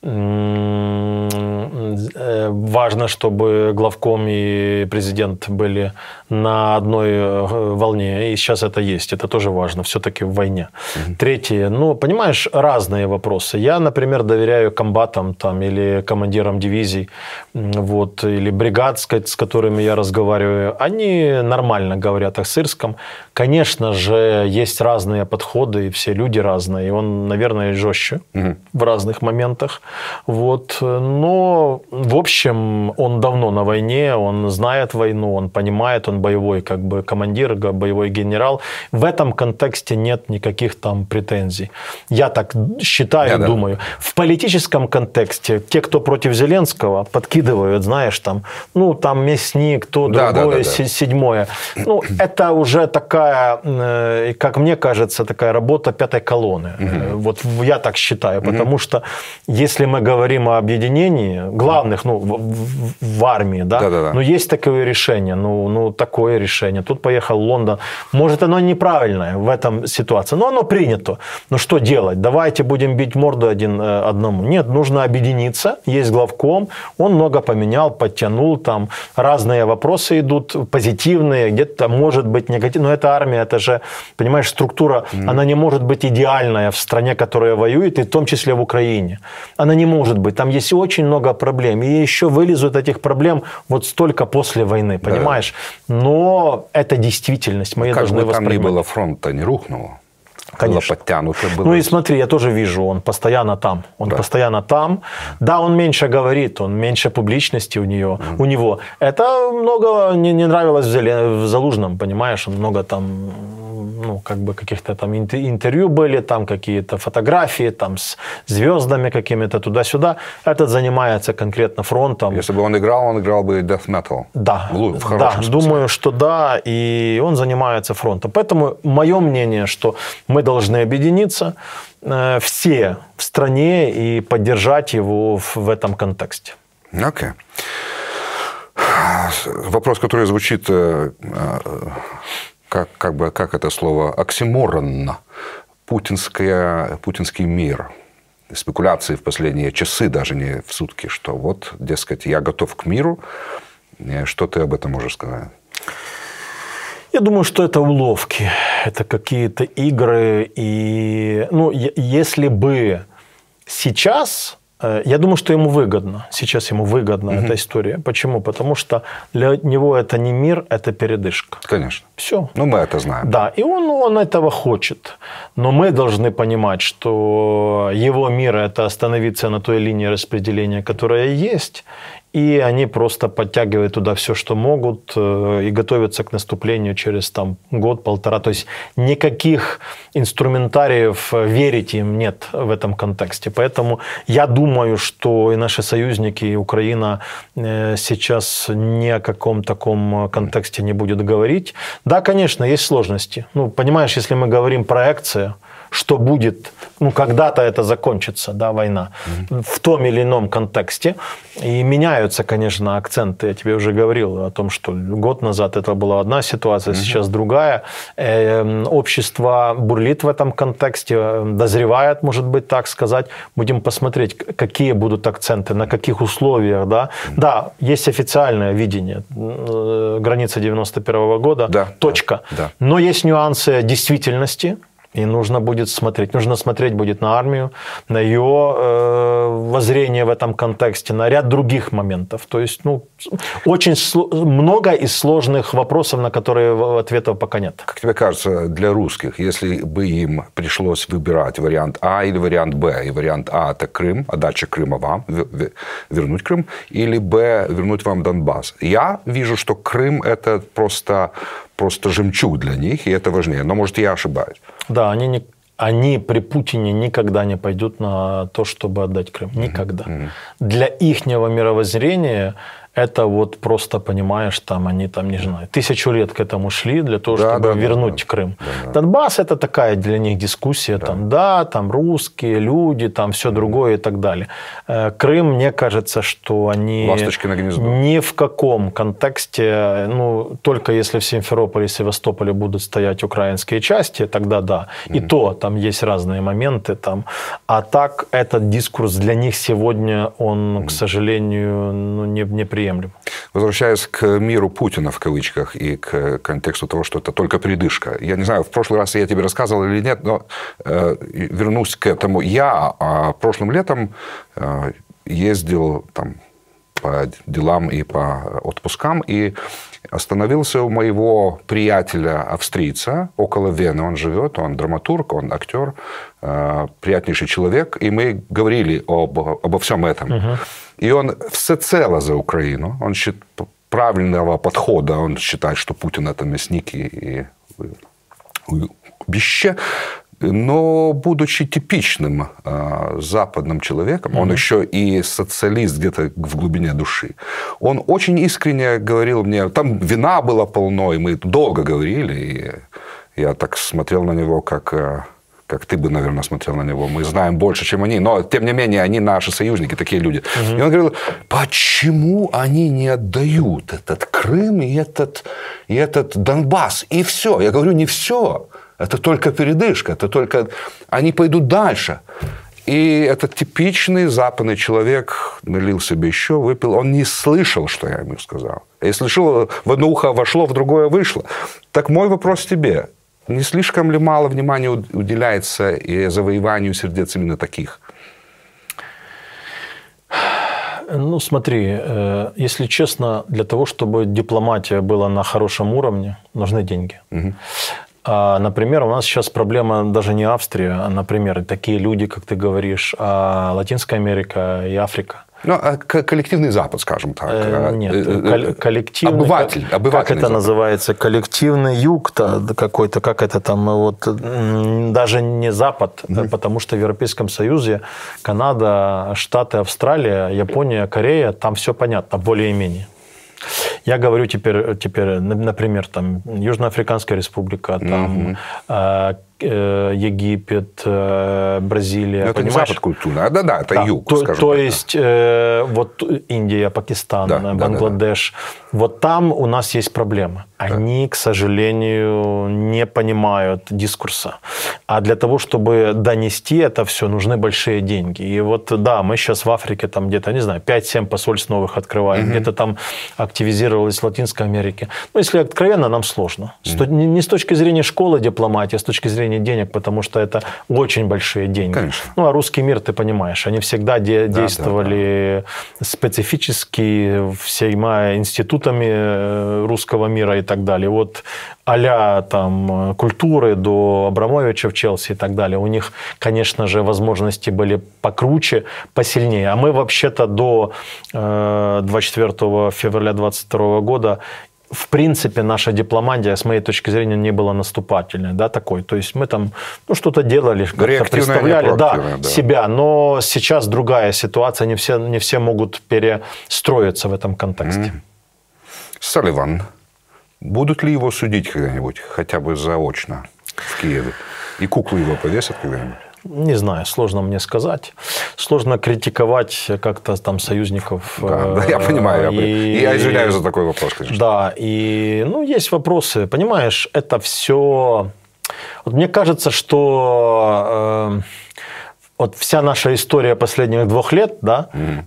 C: Важно, чтобы главком и президент были на одной волне. И сейчас это есть. Это тоже важно. Все-таки в войне. Угу. Третье. Ну, понимаешь, разные вопросы. Я, например, доверяю комбатам там, или командирам дивизий, вот, или бригад, с которыми я разговариваю. Они нормально говорят о Сырском. Конечно же, есть разные подходы, и все люди разные. И он, наверное, жестче угу. в разных моментах. Вот. Но, в общем, он давно на войне, он знает войну, он понимает, он боевой как бы командир, боевой генерал. В этом контексте нет никаких там претензий. Я так считаю, Я, думаю. Да. В политическом контексте те, кто против Зеленского, подкидывают, знаешь, там, ну, там мясник, то, да, другое, да, да, да. седьмое. Ну, это уже такая, как мне кажется, такая работа пятой колонны. Угу. Вот я так считаю, угу. потому что если мы говорим о объединении главных, ну, в, в, в армии, да, да, да, да. но есть такое решение, ну, ну, такое решение. Тут поехал Лондон. Может, оно неправильное в этом ситуации, но оно принято. Ну, что делать? Давайте будем бить морду один одному. Нет, нужно объединиться. Есть главком, он много поменял, подтянул, там разные вопросы идут, позитивные, где-то может быть негативные. Но это армия, это же, понимаешь, структура, mm-hmm. она не может быть идеальная в стране, которая воюет, и в том числе в Украине. Она не может быть. Там есть очень много проблем. И еще вылезут этих проблем вот столько после войны, понимаешь? Да. Но это действительность. Мы
B: как
C: должны
B: бы там
C: воспринимать.
B: ни было, фронт-то не рухнуло.
C: Конечно.
B: Было было...
C: Ну и смотри, я тоже вижу, он постоянно там. Он да. постоянно там. Да, он меньше говорит, он меньше публичности у, нее, mm. у него. Это много не, не нравилось в, Зелен... в Залужном, понимаешь? Он много там там, ну, как бы каких-то там интервью были, там какие-то фотографии, там с звездами какими-то туда-сюда. Этот занимается конкретно фронтом.
B: Если бы он играл, он играл бы death metal.
C: Да,
B: в, в
C: да,
B: смысле.
C: думаю, что да, и он занимается фронтом. Поэтому мое мнение, что мы должны объединиться э, все в стране и поддержать его в, в этом контексте.
B: Окей. Okay. Вопрос, который звучит, как, как, бы, как это слово, оксиморонно. Путинская, путинский мир. Спекуляции в последние часы, даже не в сутки, что вот, дескать, я готов к миру. Что ты об этом можешь сказать?
C: Я думаю, что это уловки, это какие-то игры. И, ну, если бы сейчас... Я думаю, что ему выгодно. Сейчас ему выгодна угу. эта история. Почему? Потому что для него это не мир, это передышка.
B: Конечно.
C: Все.
B: Ну, мы это знаем.
C: Да, и он, он этого хочет. Но мы должны понимать, что его мир – это остановиться на той линии распределения, которая есть. И они просто подтягивают туда все, что могут, и готовятся к наступлению через там, год-полтора. То есть никаких инструментариев верить им нет в этом контексте. Поэтому я думаю, что и наши союзники, и Украина сейчас ни о каком таком контексте не будет говорить. Да, конечно, есть сложности. Ну, понимаешь, если мы говорим проекция, что будет, ну, когда-то это закончится, да, война, mm-hmm. в том или ином контексте. И меняются, конечно, акценты. Я тебе уже говорил о том, что год назад это была одна ситуация, mm-hmm. сейчас другая. Э, общество бурлит в этом контексте, дозревает, может быть, так сказать. Будем посмотреть, какие будут акценты, на каких условиях, да. Mm-hmm. Да, есть официальное видение, граница девяносто первого года,
B: да,
C: точка.
B: Да, да.
C: Но есть нюансы действительности. И нужно будет смотреть. Нужно смотреть будет на армию, на ее э, воззрение в этом контексте, на ряд других моментов. То есть, ну, очень много и сложных вопросов, на которые ответов пока нет.
B: Как тебе кажется, для русских, если бы им пришлось выбирать вариант А или вариант Б, и вариант А – это Крым, отдача Крыма вам, вернуть Крым, или Б – вернуть вам Донбасс. Я вижу, что Крым – это просто, просто жемчуг для них, и это важнее. Но, может, я ошибаюсь.
C: Да, они, не, они при Путине никогда не пойдут на то, чтобы отдать Крым. Никогда. Mm-hmm. Для ихнего мировоззрения это вот просто, понимаешь, там они там, не знаю, тысячу лет к этому шли для того, да, чтобы да, вернуть да, Крым. Да, да. Донбасс – это такая для них дискуссия, да. там, да, там русские, люди, там все mm-hmm. другое и так далее. Крым, мне кажется, что они ни в каком контексте, ну, только если в Симферополе и Севастополе будут стоять украинские части, тогда да. Mm-hmm. И то там есть разные моменты. Там. А так этот дискурс для них сегодня, он, mm-hmm. к сожалению, ну, не, неприемлем.
B: Возвращаясь к миру Путина, в кавычках, и к контексту того, что это только передышка. Я не знаю, в прошлый раз я тебе рассказывал или нет, но э, вернусь к этому. Я э, прошлым летом э, ездил там, по делам и по отпускам, и остановился у моего приятеля австрийца около Вены. Он живет, он драматург, он актер, э, приятнейший человек, и мы говорили об, обо всем этом. Uh-huh. И он всецело за Украину. Он считает правильного подхода. Он считает, что Путин – это мясник и убище. Но, будучи типичным э, западным человеком, mm-hmm. он еще и социалист где-то в глубине души, он очень искренне говорил мне, там вина было полно, и мы долго говорили, и я так смотрел на него, как... Э, как ты бы, наверное, смотрел на него. Мы знаем больше, чем они. Но, тем не менее, они наши союзники, такие люди. Угу. И он говорил, почему они не отдают этот Крым и этот, и этот Донбасс? И все. Я говорю, не все. Это только передышка. Это только... Они пойдут дальше. И этот типичный западный человек налил себе еще, выпил. Он не слышал, что я ему сказал. Если слышал, в одно ухо вошло, в другое вышло. Так мой вопрос тебе. Не слишком ли мало внимания уделяется и завоеванию сердец именно таких?
C: Ну, смотри, если честно, для того, чтобы дипломатия была на хорошем уровне, нужны деньги. Угу. Например, у нас сейчас проблема даже не Австрия, а, например, такие люди, как ты говоришь, а Латинская Америка и Африка.
B: Ну, коллективный Запад, скажем так.
C: Э, нет, коллективный...
B: Обыватель.
C: Как это
B: Запад.
C: называется? Коллективный юг-то какой-то, как это там, вот, даже не Запад, mm-hmm. потому что в Европейском Союзе Канада, Штаты, Австралия, Япония, Корея, там все понятно, более-менее. Я говорю теперь, теперь, например, там, Южноафриканская республика, там, mm-hmm. Египет, Бразилия.
B: Но это не Запад культура, да, да, это да, юг,
C: то,
B: скажем
C: то
B: так.
C: есть э, вот Индия, Пакистан, да, Бангладеш, да, да, да. Вот там у нас есть проблемы. Они, да. к сожалению, не понимают дискурса. А для того, чтобы донести это все, нужны большие деньги. И вот, да, мы сейчас в Африке там где-то, не знаю, пять-семь посольств новых открываем, mm-hmm. где-то там активизировалась в Латинской Америке. Ну, если откровенно, нам сложно. Mm-hmm. Не с точки зрения школы дипломатии, а с точки зрения денег, потому что это очень большие деньги.
B: Конечно.
C: Ну, а русский мир, ты понимаешь, они всегда де-
B: да,
C: действовали да, да. специфически всеми институтами русского мира и так далее. Вот а-ля там культуры до Абрамовича в Челси и так далее. У них, конечно же, возможности были покруче, посильнее. А мы вообще-то до э, двадцать четвёртого февраля двадцать второго года в принципе, наша дипломатия, с моей точки зрения, не была наступательной, да, такой. То есть мы там ну, что-то делали, как-то представляли да, да. себя, но сейчас другая ситуация, не все, не все могут перестроиться в этом контексте. Mm.
B: Салливан, будут ли его судить когда-нибудь, хотя бы заочно в Киеве? И куклу его повесят когда-нибудь?
C: Не знаю, сложно мне сказать. Сложно критиковать как-то там союзников.
B: Да, да, я понимаю. И, я, я извиняюсь за такой вопрос, конечно.
C: Да, и ну, есть вопросы. Понимаешь, это все... Вот мне кажется, что... Э, вот вся наша история последних двух лет, да, mm.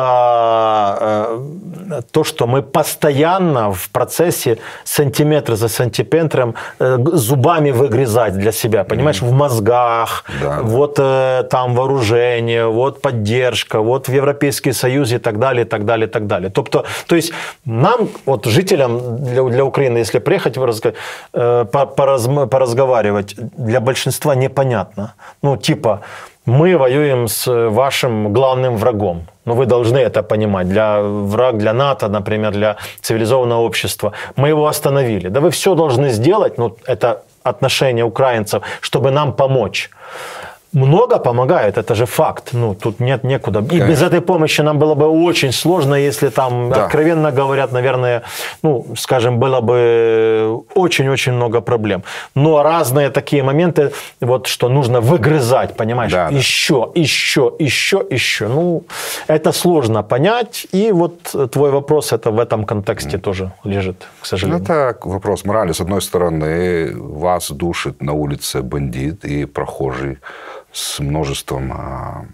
C: это э, то, что мы постоянно в процессе сантиметр за сантиметром э, зубами выгрызать для себя, понимаешь, mm. в мозгах, да, вот э, там вооружение, вот поддержка, вот в Европейский Союз и так далее, и так далее, и так далее. Тобто, то есть нам, вот жителям для, для Украины, если приехать э, пораз, поразговаривать, для большинства непонятно. Ну, типа, мы воюем с вашим главным врагом. Но вы должны это понимать. Для враг, для НАТО, например, для цивилизованного общества. Мы его остановили. Да вы все должны сделать, ну, это отношение украинцев, чтобы нам помочь. Много помогает, это же факт. Ну, тут нет некуда. И Конечно. Без этой помощи нам было бы очень сложно, если там, да. откровенно говорят, наверное, ну, скажем, было бы очень-очень много проблем. Но разные такие моменты, вот, что нужно выгрызать, понимаешь? Да, еще, да. еще, еще, еще. Ну, это сложно понять. И вот твой вопрос, это в этом контексте mm. тоже лежит, к сожалению.
B: Это вопрос морали. С одной стороны, вас душит на улице бандит и прохожий с множеством а,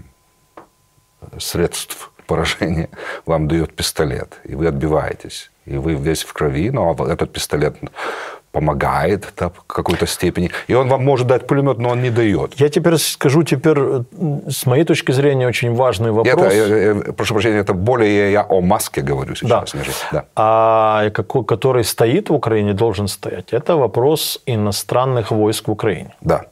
B: средств поражения, вам дает пистолет, и вы отбиваетесь, и вы весь в крови, но этот пистолет помогает да, в какой-то степени, и он вам может дать пулемет, но он не дает.
C: Я теперь скажу, теперь, с моей точки зрения, очень важный вопрос.
B: Это, я, я, прошу прощения, это более я о маске говорю сейчас.
C: Да.
B: Нежели, да.
C: А какой, который стоит в Украине, должен стоять, это вопрос иностранных войск в Украине.
B: Да.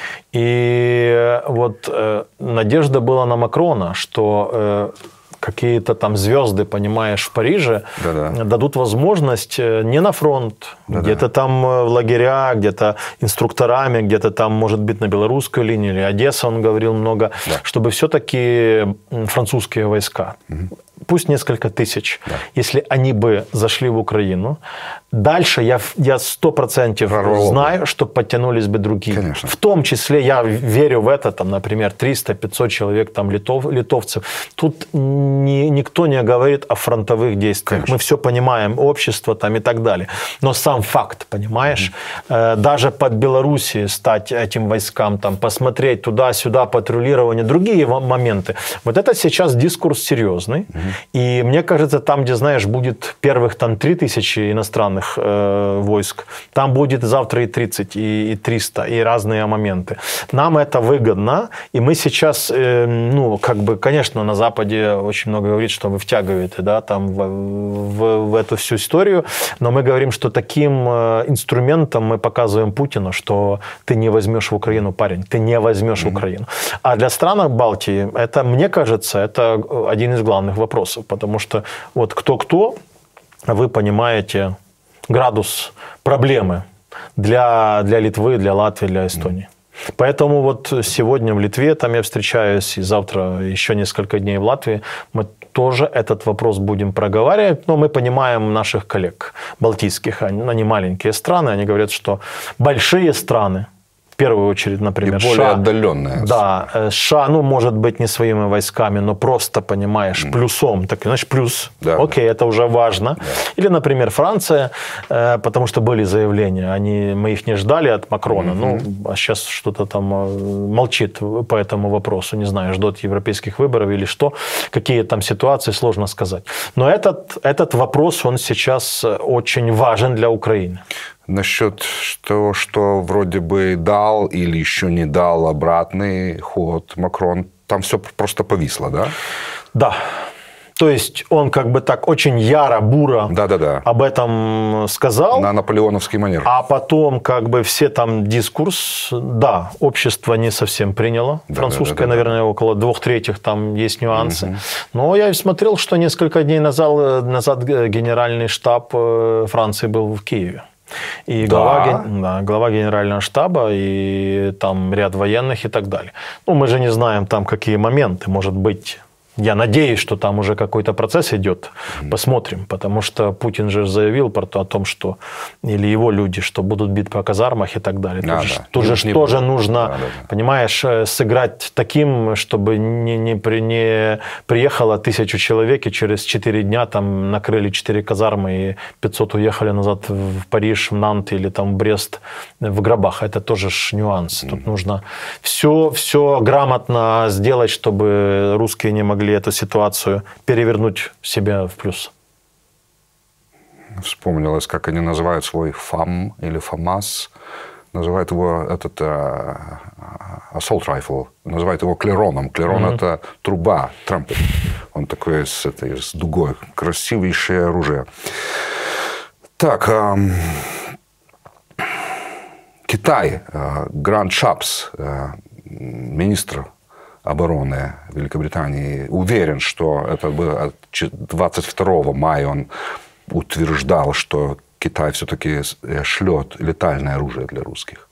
C: И вот э, надежда была на Макрона, что э, какие-то там звезды, понимаешь, в Париже Да-да. дадут возможность не на фронт, Да-да. где-то там в лагеря, где-то инструкторами, где-то там, может быть, на белорусскую линию или Одесса, он говорил много, да. чтобы все-таки французские войска, угу. пусть несколько тысяч, да. если они бы зашли в Украину, дальше я, я сто процентов знаю, что подтянулись бы другие.
B: Конечно.
C: В том числе я верю в это, там, например, триста-пятьсот человек там, литов, литовцев. Тут ни, никто не говорит о фронтовых действиях. Конечно. Мы все понимаем, общество там, и так далее. Но сам факт, понимаешь, mm-hmm. даже под Белоруссией стать этим войскам, там, посмотреть туда-сюда, патрулирование, другие моменты. Вот это сейчас дискурс серьезный. Mm-hmm. И мне кажется, там, где, знаешь, будет первых там три тысячи иностранных э, войск, там будет завтра и тридцать, и, и триста, и разные моменты. Нам это выгодно, и мы сейчас, э, ну, как бы, конечно, на Западе очень много говорит, что вы втягиваете, да, там, в, в, в эту всю историю, но мы говорим, что таким инструментом мы показываем Путину, что ты не возьмешь в Украину, парень, ты не возьмешь mm-hmm. Украину. А для стран Балтии, это, мне кажется, это один из главных вопросов, потому что вот кто-кто, вы понимаете градус проблемы для, для Литвы, для Латвии, для Эстонии. Mm-hmm. Поэтому вот сегодня в Литве, там я встречаюсь, и завтра еще несколько дней в Латвии, мы тоже этот вопрос будем проговаривать, но мы понимаем наших коллег балтийских, они, они маленькие страны, они говорят, что большие страны, в первую очередь, например,
B: и более отдаленные.
C: Да, США, ну, может быть, не своими войсками, но просто, понимаешь, mm. плюсом. Так, значит, плюс. Да, окей, да. Это уже важно. Да. Или, например, Франция, э, потому что были заявления, они, мы их не ждали от Макрона, mm-hmm. ну, а сейчас что-то там молчит по этому вопросу, не знаю, ждут европейских выборов или что, какие там ситуации, сложно сказать. Но этот, этот вопрос, он сейчас очень важен для Украины.
B: Насчет того, что вроде бы дал или еще не дал обратный ход Макрон, там все просто повисло, да?
C: Да. То есть он как бы так очень яро, буро
B: Да-да-да.
C: об этом сказал.
B: На наполеоновский манер.
C: А потом как бы все там дискурс, да, общество не совсем приняло. Да, Французское, да, да, да, наверное, около двух третьих там есть нюансы. Угу. Но я смотрел, что несколько дней назад, назад генеральный штаб Франции был в Киеве. И
B: да.
C: глава, да, глава генерального штаба, и там ряд военных и так далее. Ну, мы же не знаем там, какие моменты, может быть. Я надеюсь, что там уже какой-то процесс идет. Посмотрим. Потому что Путин же заявил о том, что или его люди, что будут бить по казармах и так далее.
B: Да,
C: тут
B: да.
C: же, тут же тоже нужно, да, да, да. понимаешь, сыграть таким, чтобы не, не, при, не приехало тысячу человек, и через четыре дня там накрыли четыре казармы, и пятьсот уехали назад в Париж, в Нант или там в Брест в гробах. Это тоже ж нюанс. Тут mm. нужно все, все грамотно сделать, чтобы русские не могли эту ситуацию перевернуть себя в плюс.
B: Вспомнилось, как они называют свой ФАМ или ФАМАС. Называют его этот uh, assault rifle, называют его клероном. Клерон mm-hmm. это труба, трампет. Он такой с, этой, с дугой. Красивейшее оружие. Так, эм, Китай, э, Гранд Шапс, э, министр обороны Великобритании, уверен, что это было двадцать второго мая, он утверждал, что Китай все-таки шлет летальное оружие для русских.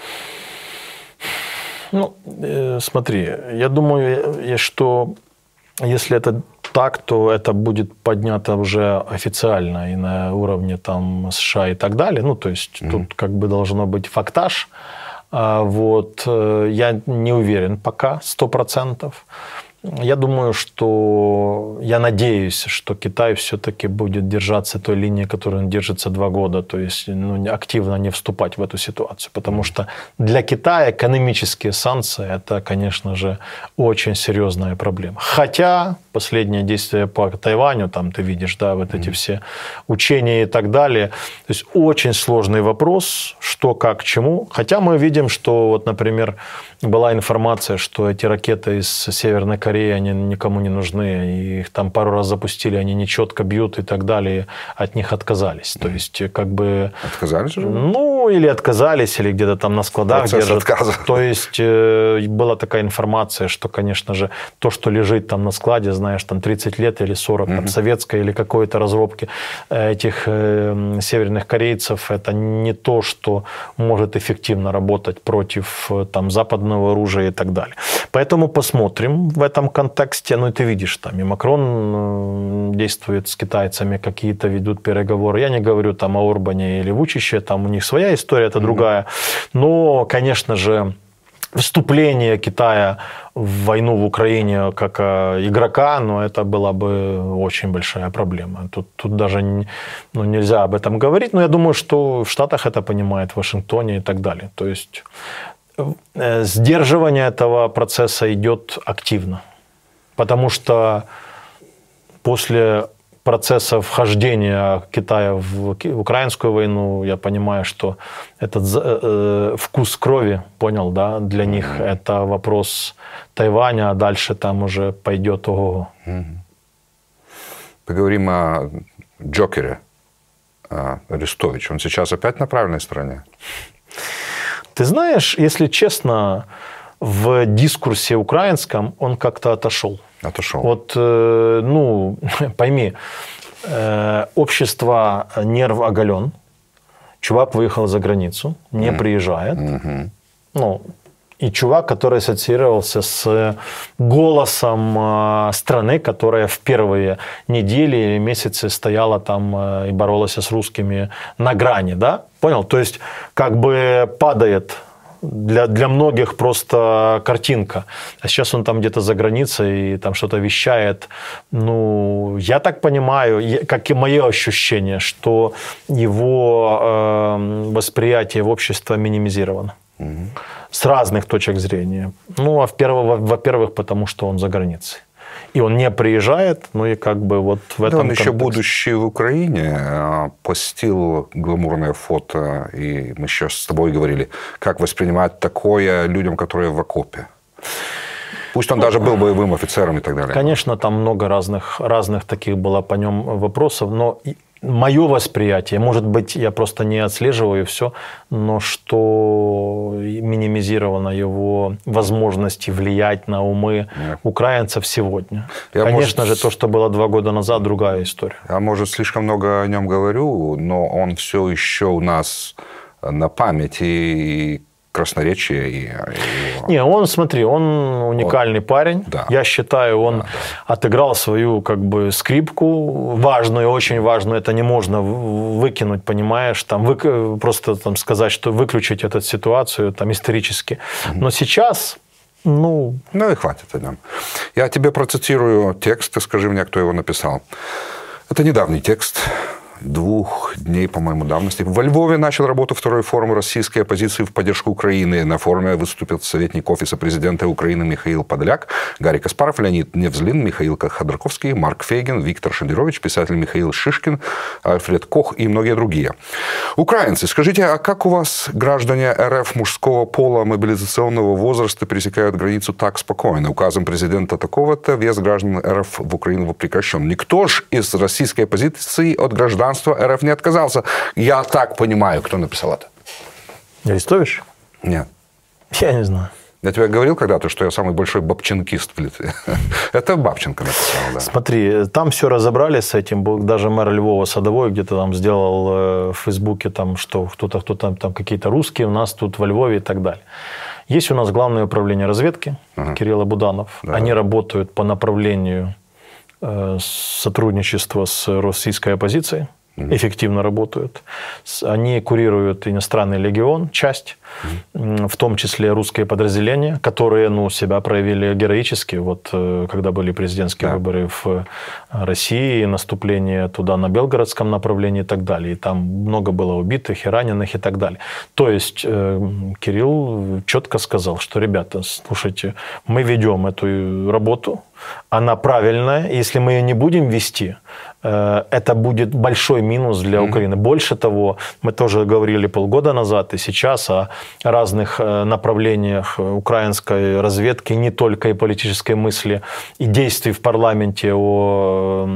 C: Ну, э, смотри, я думаю, что если это так, то это будет поднято уже официально и на уровне там США и так далее. Ну, то есть mm-hmm. тут как бы должно быть фактаж. Вот, я не уверен пока, сто процентов. Я думаю, что, я надеюсь, что Китай все-таки будет держаться той линии, которой он держится два года, то есть ну, активно не вступать в эту ситуацию, потому что для Китая экономические санкции – это, конечно же, очень серьезная проблема. Хотя последние действия по Тайваню, там ты видишь, да, вот эти все учения и так далее, то есть очень сложный вопрос, что, как, чему. Хотя мы видим, что, вот, например, была информация, что эти ракеты из Северной Кореи, они никому не нужны, и их там пару раз запустили, они нечетко бьют и так далее, от них отказались. То есть, как бы...
B: Отказались уже?
C: Ну, или отказались, или где-то там на складах
B: Процесс
C: держат.
B: Отказа.
C: То есть, была такая информация, что, конечно же, то, что лежит там на складе, знаешь, там тридцать лет или сорок, mm-hmm. там, советской или какой-то разработки этих э, северных корейцев, это не то, что может эффективно работать против там западного оружия и так далее. Поэтому посмотрим в этом контексте. Ну, и ты видишь, там и Макрон действует с китайцами, какие-то ведут переговоры. Я не говорю там о Орбане или Вучиче, там у них своя история, это mm-hmm. другая. Но, конечно же, вступление Китая в войну в Украине как игрока, но это была бы очень большая проблема. Тут, тут даже ну, нельзя об этом говорить, но я думаю, что в Штатах это понимают, в Вашингтоне и так далее. То есть сдерживание этого процесса идет активно, потому что после процесса вхождения Китая в украинскую войну, я понимаю, что этот э, вкус крови, понял, да, для mm-hmm. них это вопрос Тайваня, а дальше там уже пойдет ого-го.
B: Mm-hmm. Поговорим о Джокере, о Арестовиче. Он сейчас опять на правильной стороне?
C: Ты знаешь, если честно, в дискурсе украинском он как-то отошел.
B: Отошел.
C: Вот, э, ну, пойми, э, общество нерв оголен, чувак выехал за границу, не mm. приезжает, mm-hmm. ну, и чувак, который ассоциировался с голосом э, страны, которая в первые недели или месяцы стояла там э, и боролась с русскими на грани, да, понял? То есть, как бы падает... Для, для многих просто картинка. А сейчас он там где-то за границей и там что-то вещает. Ну, я так понимаю, как и мое ощущение, что его э, восприятие в обществе минимизировано. Угу. С разных точек зрения. Ну, а во-первых, потому что он за границей. И он не приезжает, ну и как бы вот в этом
B: да, он
C: контексте.
B: еще, будучи в Украине, постил гламурное фото, и мы сейчас с тобой говорили, как воспринимать такое людям, которые в окопе. Пусть он ну, даже был боевым офицером и так далее.
C: Конечно, там много разных, разных таких было по нем вопросов, но мое восприятие, может быть, я просто не отслеживаю все, но что минимизировано его возможности влиять на умы Нет. украинцев сегодня. Я, Конечно может, же, то, что было два года назад, другая история.
B: Я, может, слишком много о нем говорю, но он все еще у нас на памяти и красноречие. И, и...
C: Не, он, смотри, он уникальный он... парень. Да. Я считаю, он да, да. отыграл свою как бы скрипку важную, очень важную. Это не можно выкинуть, понимаешь, там, вы... просто там, сказать, что выключить эту ситуацию там, исторически. Mm-hmm. Но сейчас... Ну...
B: ну и хватит о нем. Я тебе процитирую текст, и скажи мне, кто его написал. Это недавний текст. Двух дней, по-моему, давности. Во Львове начал работу второй форум российской оппозиции в поддержку Украины. На форуме выступил советник офиса президента Украины Михаил Подоляк, Гарри Каспаров, Леонид Невзлин, Михаил Ходорковский, Марк Фейгин, Виктор Шендерович, писатель Михаил Шишкин, Альфред Кох и многие другие. Украинцы, скажите, а как у вас граждане РФ мужского пола мобилизационного возраста пересекают границу так спокойно? Указом президента такого-то вес граждан РФ в Украину прекращен. Никто ж из российской оппозиции от граждан РФ не отказался. Я так понимаю, кто написал это.
C: Арестович?
B: Нет.
C: Я не знаю.
B: Я тебе говорил когда-то, что я самый большой бабченкист в Литве. Это Бабченко написал, да.
C: Смотри, там все разобрались с этим. Даже мэр Львова Садовой где-то там сделал в Фейсбуке, там, что кто-то, кто-то там какие-то русские у нас тут во Львове и так далее. Есть у нас Главное управление разведки, ага. Кирилл Буданов. Да. Они работают по направлению э, сотрудничества с российской оппозицией. Эффективно работают. Они курируют иностранный легион, часть, mm-hmm. в том числе русские подразделения, которые ну, себя проявили героически. Вот когда были президентские да. выборы в России, наступление туда на Белгородском направлении и так далее. И там много было убитых и раненых и так далее. То есть Кирилл четко сказал, что, ребята, слушайте, мы ведем эту работу, она правильная. Если мы ее не будем вести, это будет большой минус для mm-hmm. Украины. Больше того, мы тоже говорили полгода назад и сейчас о разных направлениях украинской разведки, не только и политической мысли, и действий в парламенте о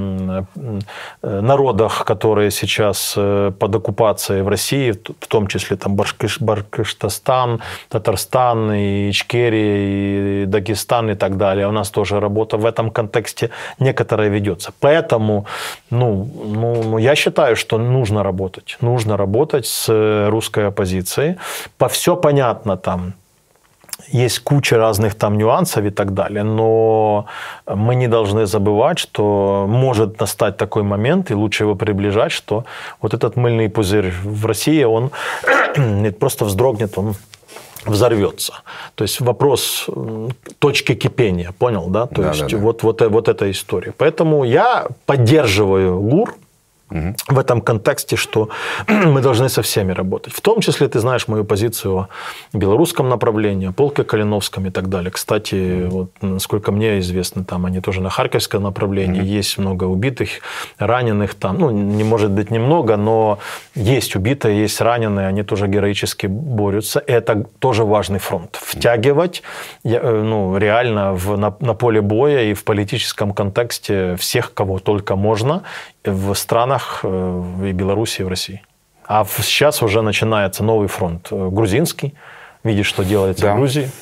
C: народах, которые сейчас под оккупацией в России, в том числе там Башкортостан, Татарстан, и Ичкерия, и Дагестан и так далее. У нас тоже работа в этом контексте некоторая ведется. Поэтому Ну, ну, я считаю, что нужно работать. Нужно работать с русской оппозицией. По все понятно там. Есть куча разных там нюансов и так далее. Но мы не должны забывать, что может настать такой момент, и лучше его приближать, что вот этот мыльный пузырь в России, он просто вздрогнет, он взорвется. То есть вопрос точки кипения, понял, да? То да, есть да, да. Вот, вот, вот эта история. Поэтому я поддерживаю ГУР, угу. в этом контексте, что мы должны со всеми работать. В том числе, ты знаешь мою позицию о белорусском направлении, о полке Калиновском и так далее. Кстати, вот, насколько мне известно, там они тоже на Харьковском направлении, угу. есть много убитых, раненых там, ну, не может быть немного, но есть убитые, есть раненые, они тоже героически борются. И это тоже важный фронт. Втягивать ну, реально в, на, на поле боя и в политическом контексте всех, кого только можно, в странах и Беларуси, и в России. А сейчас уже начинается новый фронт грузинский. Видишь, что делается да. в Грузии.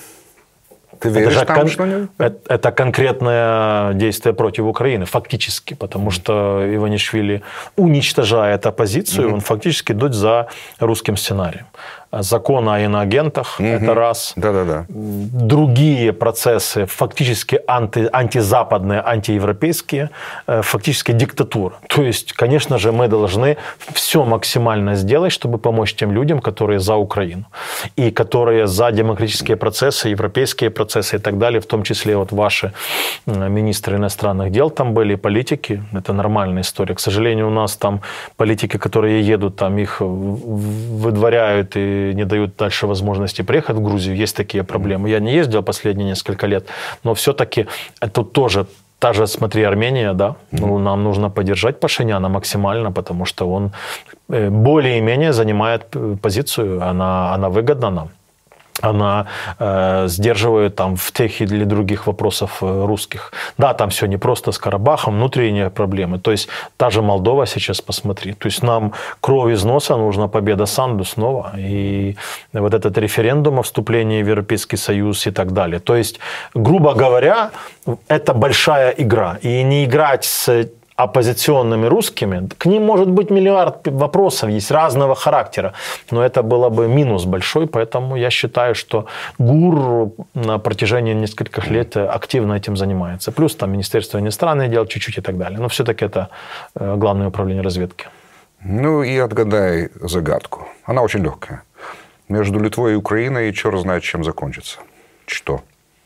B: Ты веришь
C: это
B: там
C: кон...
B: что-нибудь?
C: Это, это конкретное действие против Украины, фактически, потому что Иванишвили уничтожает оппозицию, mm-hmm. он фактически идет за русским сценарием. Закон о иноагентах, mm-hmm. это раз.
B: Да-да-да.
C: Другие процессы, фактически анти, антизападные, антиевропейские, фактически диктатура. То есть, конечно же, мы должны все максимально сделать, чтобы помочь тем людям, которые за Украину. И которые за демократические процессы, европейские процессы и так далее, в том числе вот ваши министры иностранных дел там были, политики. Это нормальная история. К сожалению, у нас там политики, которые едут, там их выдворяют и не дают дальше возможности приехать в Грузию. Есть такие проблемы. Я не ездил последние несколько лет, но все-таки это тоже та же, смотри, Армения, да, ну, нам нужно поддержать Пашиняна максимально, потому что он более-менее занимает позицию, она, она выгодна нам. Она э, сдерживает там в тех или других вопросах русских. Да, там все не просто с Карабахом, внутренние проблемы. То есть та же Молдова сейчас, посмотри. То есть нам кровь из носа, нужна победа Санду снова. И вот этот референдум о вступлении в Европейский Союз и так далее. То есть, грубо говоря, это большая игра. И не играть с оппозиционными русскими, к ним может быть миллиард вопросов, есть разного характера, но это было бы минус большой, поэтому я считаю, что ГУР на протяжении нескольких лет активно этим занимается. Плюс там Министерство иностранных дел чуть-чуть и так далее. Но все-таки это Главное управление разведки.
B: Ну и отгадай загадку. Она очень легкая. Между Литвой и Украиной черт знает, чем закончится. Что?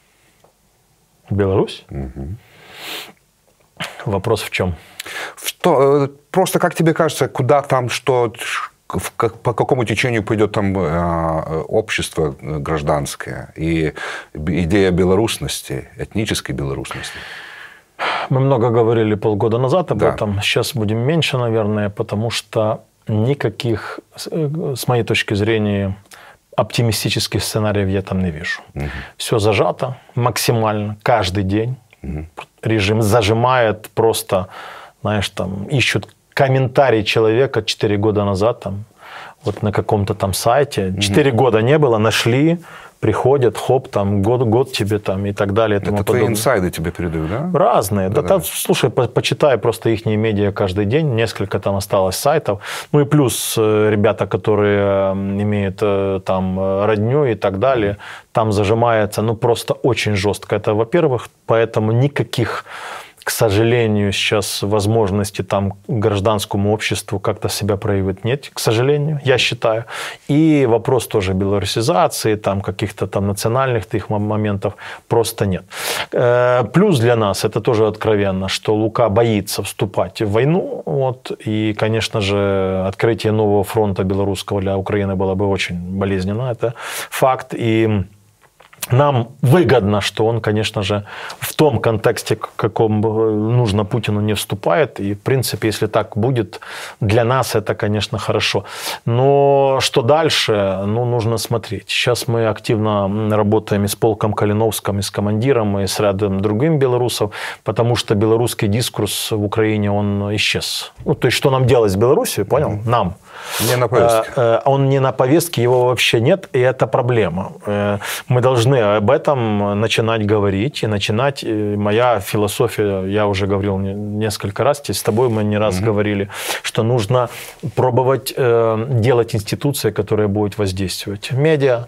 C: Беларусь?
B: Угу.
C: Вопрос в чем?
B: Что, просто как тебе кажется, куда там, что, как, по какому течению пойдет там э, общество гражданское и идея белорусности, этнической белорусности?
C: Мы много говорили полгода назад об
B: да.
C: этом. Сейчас будем меньше, наверное, потому что никаких, с моей точки зрения, оптимистических сценариев я там не вижу. Угу. Все зажато максимально, каждый день. Угу. Режим зажимает просто, знаешь, там ищут комментарий человека четыре года назад, там, вот на каком-то там сайте. четыре угу. года не было, нашли, приходят, хоп, там, год, год тебе там и так далее. И тому
B: Это
C: подобное.
B: твои инсайды тебе передают, да?
C: Разные. Да,
B: да,
C: да.
B: да.
C: Слушай, по почитай просто их медиа каждый день. Несколько там осталось сайтов. Ну и плюс ребята, которые имеют там родню и так далее, там зажимается, ну, просто очень жестко. Это, во-первых, поэтому никаких, к сожалению, сейчас возможности там гражданскому обществу как-то себя проявить нет, к сожалению, я считаю. И вопрос тоже белорусизации, там каких-то там национальных их моментов просто нет. Плюс для нас, это тоже откровенно, что Лука боится вступать в войну. Вот, и, конечно же, открытие нового фронта белорусского для Украины было бы очень болезненно, это факт. И нам выгодно, что он, конечно же, в том контексте, в каком нужно Путину, не вступает. И, в принципе, если так будет, для нас это, конечно, хорошо. Но что дальше? Ну, нужно смотреть. Сейчас мы активно работаем и с полком Калиновским, и с командиром, и с рядом другим белорусов, потому что белорусский дискурс в Украине, он исчез. Ну, то есть, что нам делать с Беларусью, понял? Mm-hmm. Нам.
B: Не на повестке.
C: Он не на повестке, его вообще нет, и это проблема. Мы должны об этом начинать говорить, и начинать, моя философия, я уже говорил несколько раз, с тобой мы не раз mm-hmm. говорили, что нужно пробовать делать институции, которые будут воздействовать. Медиа,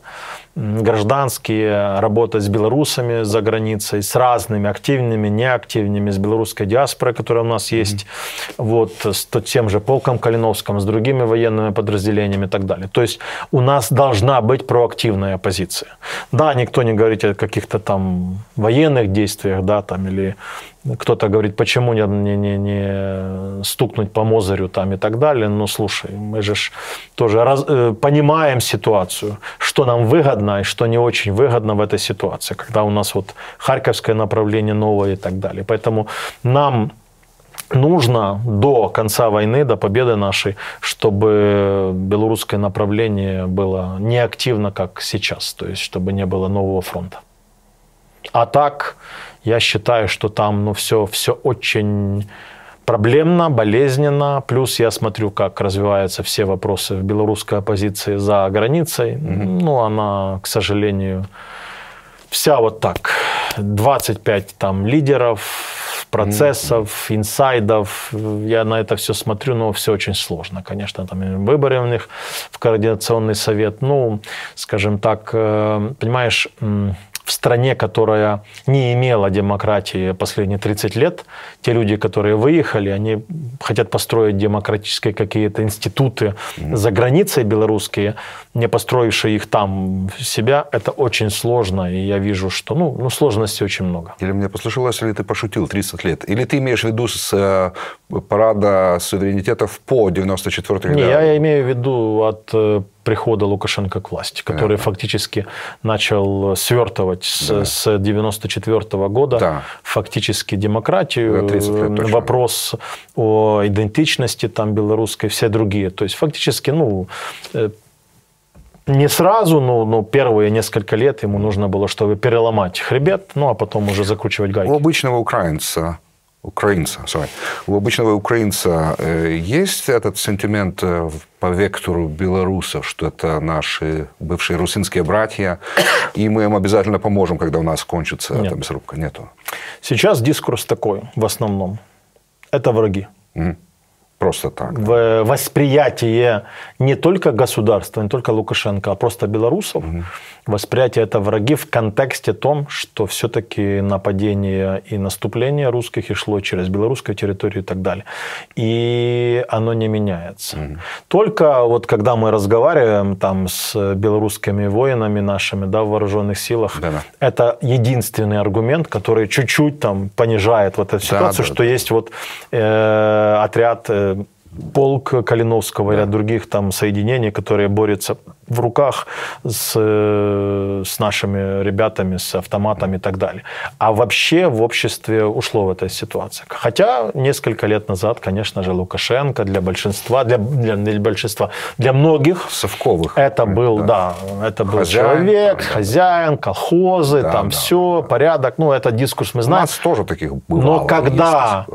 C: гражданские, работать с белорусами за границей, с разными активными, неактивными, с белорусской диаспорой, которая у нас есть, mm-hmm. вот, с тем же полком Калиновским, с другими военными подразделениями и так далее. То есть у нас должна быть проактивная позиция. Да, никто не говорит о каких-то там военных действиях, да, там, или Кто-то говорит, почему не, не, не, не стукнуть по Мозырю там и так далее. Ну, слушай, мы же ж тоже раз, э, понимаем ситуацию, что нам выгодно и что не очень выгодно в этой ситуации, когда у нас вот Харьковское направление новое и так далее. Поэтому нам нужно до конца войны, до победы нашей, чтобы белорусское направление было не активно, как сейчас, то есть чтобы не было нового фронта. А так, я считаю, что там ну, все, все очень проблемно, болезненно. Плюс я смотрю, как развиваются все вопросы в белорусской оппозиции за границей. Mm-hmm. Ну, она, к сожалению, вся вот так. двадцать пять там лидеров, процессов, mm-hmm. инсайдов. Я на это все смотрю, но все очень сложно. Конечно, там выборы у них в координационный совет. Ну, скажем так, понимаешь, в стране, которая не имела демократии последние тридцать лет, те люди, которые выехали, они хотят построить демократические какие-то институты mm-hmm. за границей белорусские, не построившие их там себя, это очень сложно, и я вижу, что ну, ну, сложностей очень много.
B: Или мне послышалось, или ты пошутил тридцать лет? Или ты имеешь в виду с э, парада суверенитетов по девяносто четвёртый год?
C: Не, я, я имею в виду от э, прихода Лукашенко к власти, который Понятно. фактически начал свертывать с, да. с девяносто четвёртого года да. фактически демократию, лет, вопрос о идентичности там белорусской, все другие. То есть фактически, ну, не сразу, но, но первые несколько лет ему нужно было, чтобы переломать хребет, ну, а потом уже закручивать гайки.
B: У обычного украинца Украинца, sorry. У обычного украинца есть этот сентимент по вектору белорусов, что это наши бывшие русинские братья, и мы им обязательно поможем, когда у нас кончится Нет. эта мясорубка? Нету.
C: Сейчас дискурс такой, в основном. Это враги.
B: Mm. Просто так.
C: В восприятие не только государства, не только Лукашенко, а просто белорусов. Угу. Восприятие это враги в контексте том, что все-таки нападение и наступление русских и шло через белорусскую территорию и так далее. И оно не меняется. Угу. Только вот когда мы разговариваем там с белорусскими воинами нашими, да, в вооруженных силах, да, да. это единственный аргумент, который чуть-чуть там понижает вот эту ситуацию, да, да, что да. есть вот э, отряд э, полк Калиновского да. и ряд других там соединений, которые борются в руках с, с нашими ребятами, с автоматами и так далее. А вообще в обществе ушло в этой ситуации. Хотя несколько лет назад, конечно же, Лукашенко для большинства, для, для, для большинства, для многих
B: совковых
C: это был, да, да это был хозяин, человек, да, хозяин, колхозы, да, там да, все, да. порядок. Ну, это дискурс мы знаем. У
B: нас тоже таких бывало.
C: Но когда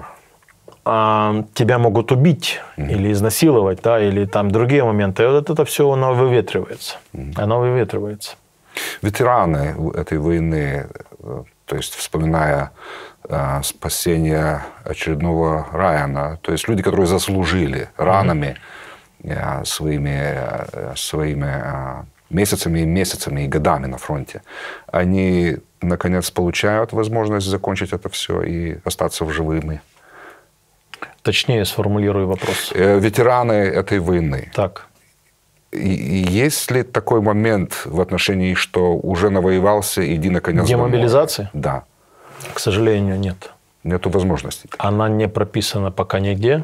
C: тебя могут убить mm-hmm. или изнасиловать, да, или там другие моменты. И вот это все, оно выветривается. Mm-hmm. Оно выветривается.
B: Ветераны этой войны, то есть вспоминая э, спасение очередного Райана, то есть люди, которые заслужили ранами mm-hmm. э, своими, э, своими э, месяцами и месяцами и годами на фронте, они, наконец, получают возможность закончить это все и остаться в живыми.
C: Точнее сформулирую вопрос.
B: Ветераны этой войны.
C: Так.
B: И есть ли такой момент в отношении, что уже навоевался, иди наконец домой?
C: Демобилизации?
B: Да.
C: К сожалению, нет.
B: Нету возможности.
C: Она не прописана пока нигде.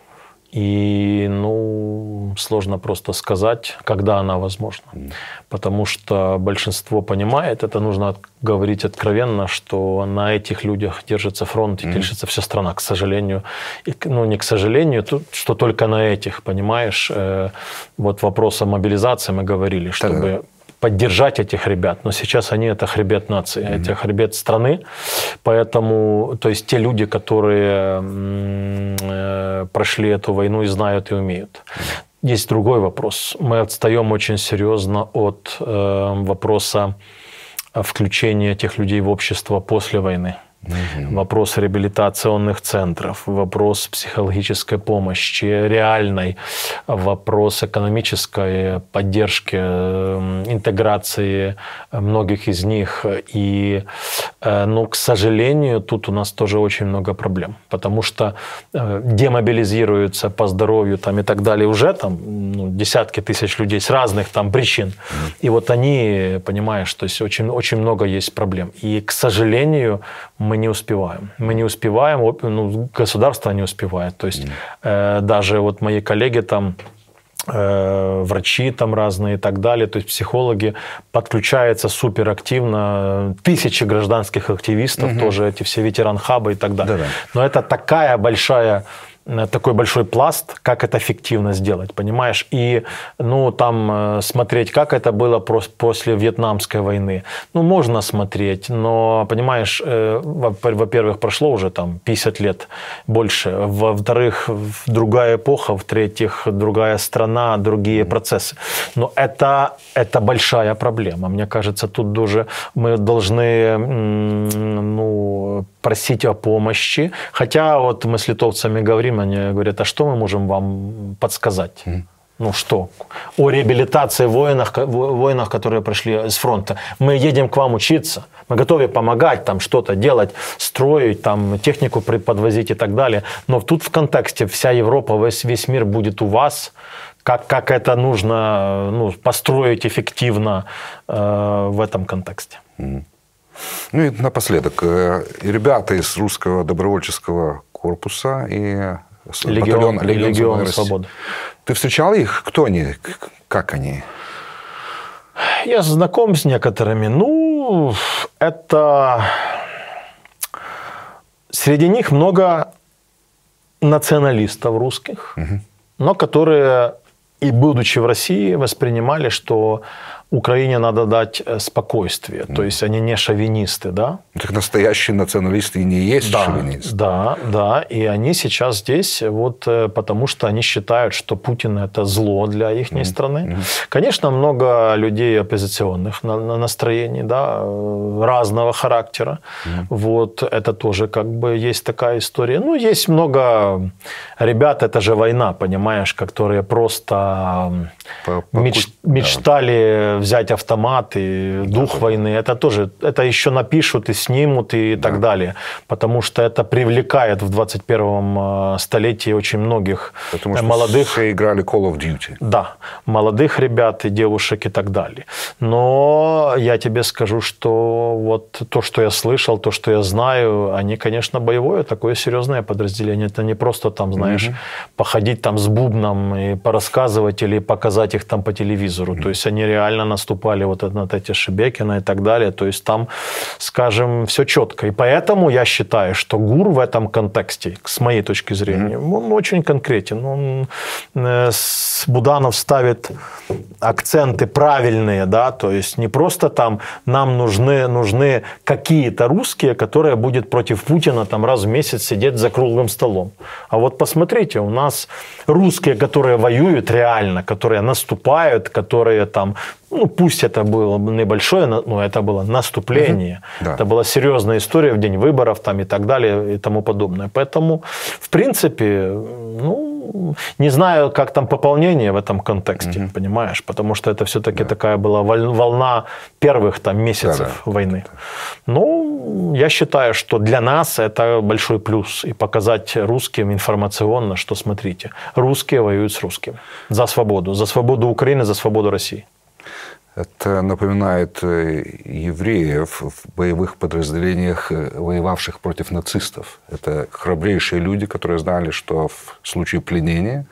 C: И, ну, сложно просто сказать, когда она возможна. Mm. Потому что большинство понимает, это нужно говорить откровенно, что на этих людях держится фронт и mm. держится вся страна, к сожалению. И, ну, не к сожалению, тут, что только на этих, понимаешь. Э, вот вопрос о мобилизации мы говорили, чтобы... Да-да. поддержать этих ребят. Но сейчас они это хребет нации, mm-hmm. это хребет страны. Поэтому, то есть те люди, которые э, прошли эту войну и знают, и умеют. Mm-hmm. Есть другой вопрос. Мы отстаем очень серьезно от э, вопроса включения тех людей в общество после войны. Mm-hmm. Вопрос реабилитационных центров, вопрос психологической помощи, реальной, вопрос экономической поддержки, интеграции многих из них. И, ну, к сожалению, тут у нас тоже очень много проблем, потому что демобилизируются по здоровью там, и так далее уже там, ну, десятки тысяч людей с разных там причин. Mm-hmm. И вот они, понимаешь, то есть очень, очень много есть проблем. И, к сожалению, мы мы не успеваем. Мы не успеваем, ну, государство не успевает. То есть mm. э, даже вот мои коллеги там, э, врачи там разные и так далее, то есть психологи подключаются суперактивно, тысячи гражданских активистов, mm-hmm. тоже эти все ветеран-хабы и так далее. Да-да. Но это такая большая... такой большой пласт, как это эффективно сделать, понимаешь? И, ну, там смотреть, как это было после Вьетнамской войны. Ну, можно смотреть, но, понимаешь, во-первых, прошло уже там пятьдесят лет больше, во-вторых, другая эпоха, в-третьих, другая страна, другие процессы. Но это, это большая проблема. Мне кажется, тут тоже мы должны, ну, просить о помощи. Хотя вот мы с литовцами говорим, они говорят, а что мы можем вам подсказать? Mm. Ну что? О реабилитации воинов, воинов, которые пришли с фронта. Мы едем к вам учиться, мы готовы помогать, там что-то делать, строить, там технику подвозить и так далее. Но тут в контексте вся Европа, весь, весь мир будет у вас. Как, как это нужно, ну, построить эффективно э, в этом контексте.
B: Mm. Ну и напоследок, ребята из русского добровольческого корпуса и
C: Легион,
B: батальон Легион,
C: Легион Свободы.
B: Ты встречал их? Кто они? Как они?
C: Я знаком с некоторыми. Ну, это... Среди них много националистов русских, угу. но которые, и будучи в России, воспринимали, что Украине надо дать спокойствие. Mm. То есть они не шовинисты, да?
B: Так настоящие националисты и не есть
C: да,
B: шовинисты.
C: Да, да. И они сейчас здесь вот потому, что они считают, что Путин – это зло для их mm. страны. Mm. Конечно, много людей оппозиционных настроений, да, разного характера. Mm. Вот это тоже как бы есть такая история. Ну, есть много ребят, это же война, понимаешь, которые просто По, меч, да. мечтали взять автомат и дух да, войны, это тоже, это еще напишут и снимут и да. так далее, потому что это привлекает в двадцать первом столетии очень многих
B: потому что
C: молодых...
B: все играли Call of Duty.
C: Да, молодых ребят и девушек и так далее. Но я тебе скажу, что вот то, что я слышал, то, что я знаю, они, конечно, боевое, такое серьезное подразделение. Это не просто там, знаешь, угу. походить там с бубном и порассказывать или показать их там по телевизору. Угу. То есть они реально наступали вот на эти Шебекина и так далее. То есть там, скажем, все четко. И поэтому я считаю, что ГУР в этом контексте, с моей точки зрения, mm-hmm. он очень конкретен. Он, э, Буданов ставит акценты правильные, да, то есть не просто там нам нужны, нужны какие-то русские, которые будут против Путина там раз в месяц сидеть за круглым столом. А вот посмотрите, у нас русские, которые воюют реально, которые наступают, которые там, ну, пусть это было небольшое, но это было наступление. Mm-hmm. Да. Это была серьезная история в день выборов там, и так далее и тому подобное. Поэтому, в принципе, ну, не знаю, как там пополнение в этом контексте, mm-hmm. понимаешь? Потому что это все-таки да. такая была волна первых там, месяцев да, да. войны. Ну, я считаю, что для нас это большой плюс. И показать русским информационно, что, смотрите, русские воюют с русскими. За свободу. За свободу Украины, за свободу России.
B: Это напоминает евреев в боевых подразделениях, воевавших против нацистов. Это храбрейшие люди, которые знали, что в случае пленения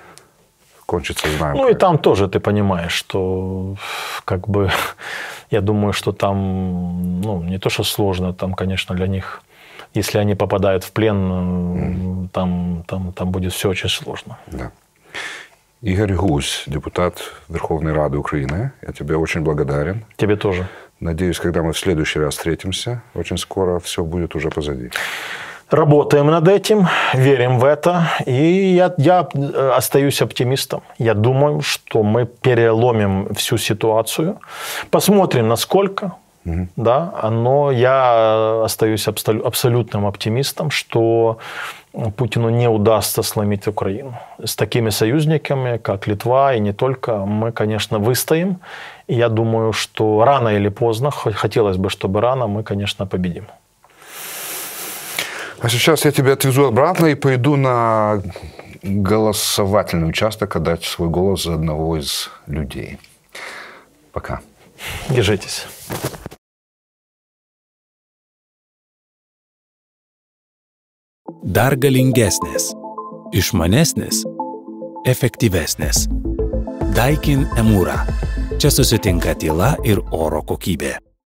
B: кончится знаем.
C: Ну как. И там тоже ты понимаешь, что как бы я думаю, что там ну, не то, что сложно, там, конечно, для них, если они попадают в плен, mm. там, там, там будет все очень сложно.
B: Да. Игорь Гузь, депутат Верховной Рады Украины. Я тебе очень благодарен.
C: Тебе тоже.
B: Надеюсь, когда мы в следующий раз встретимся, очень скоро все будет уже позади.
C: Работаем над этим, верим в это. И я, я остаюсь оптимистом. Я думаю, что мы переломим всю ситуацию. Посмотрим, насколько. Угу. Да, но я остаюсь абсолютным оптимистом, что Путину не удастся сломить Украину. С такими союзниками, как Литва и не только, мы, конечно, выстоим. И я думаю, что рано или поздно, хотелось бы, чтобы рано, мы, конечно, победим.
B: А сейчас я тебя отвезу обратно и пойду на голосовательный участок отдать свой голос за одного из людей. Пока.
C: Держитесь.
A: Dar galingesnės, išmanesnės, efektyvesnės. Daikin Emūra. Čia susitinka tyla ir oro kokybė.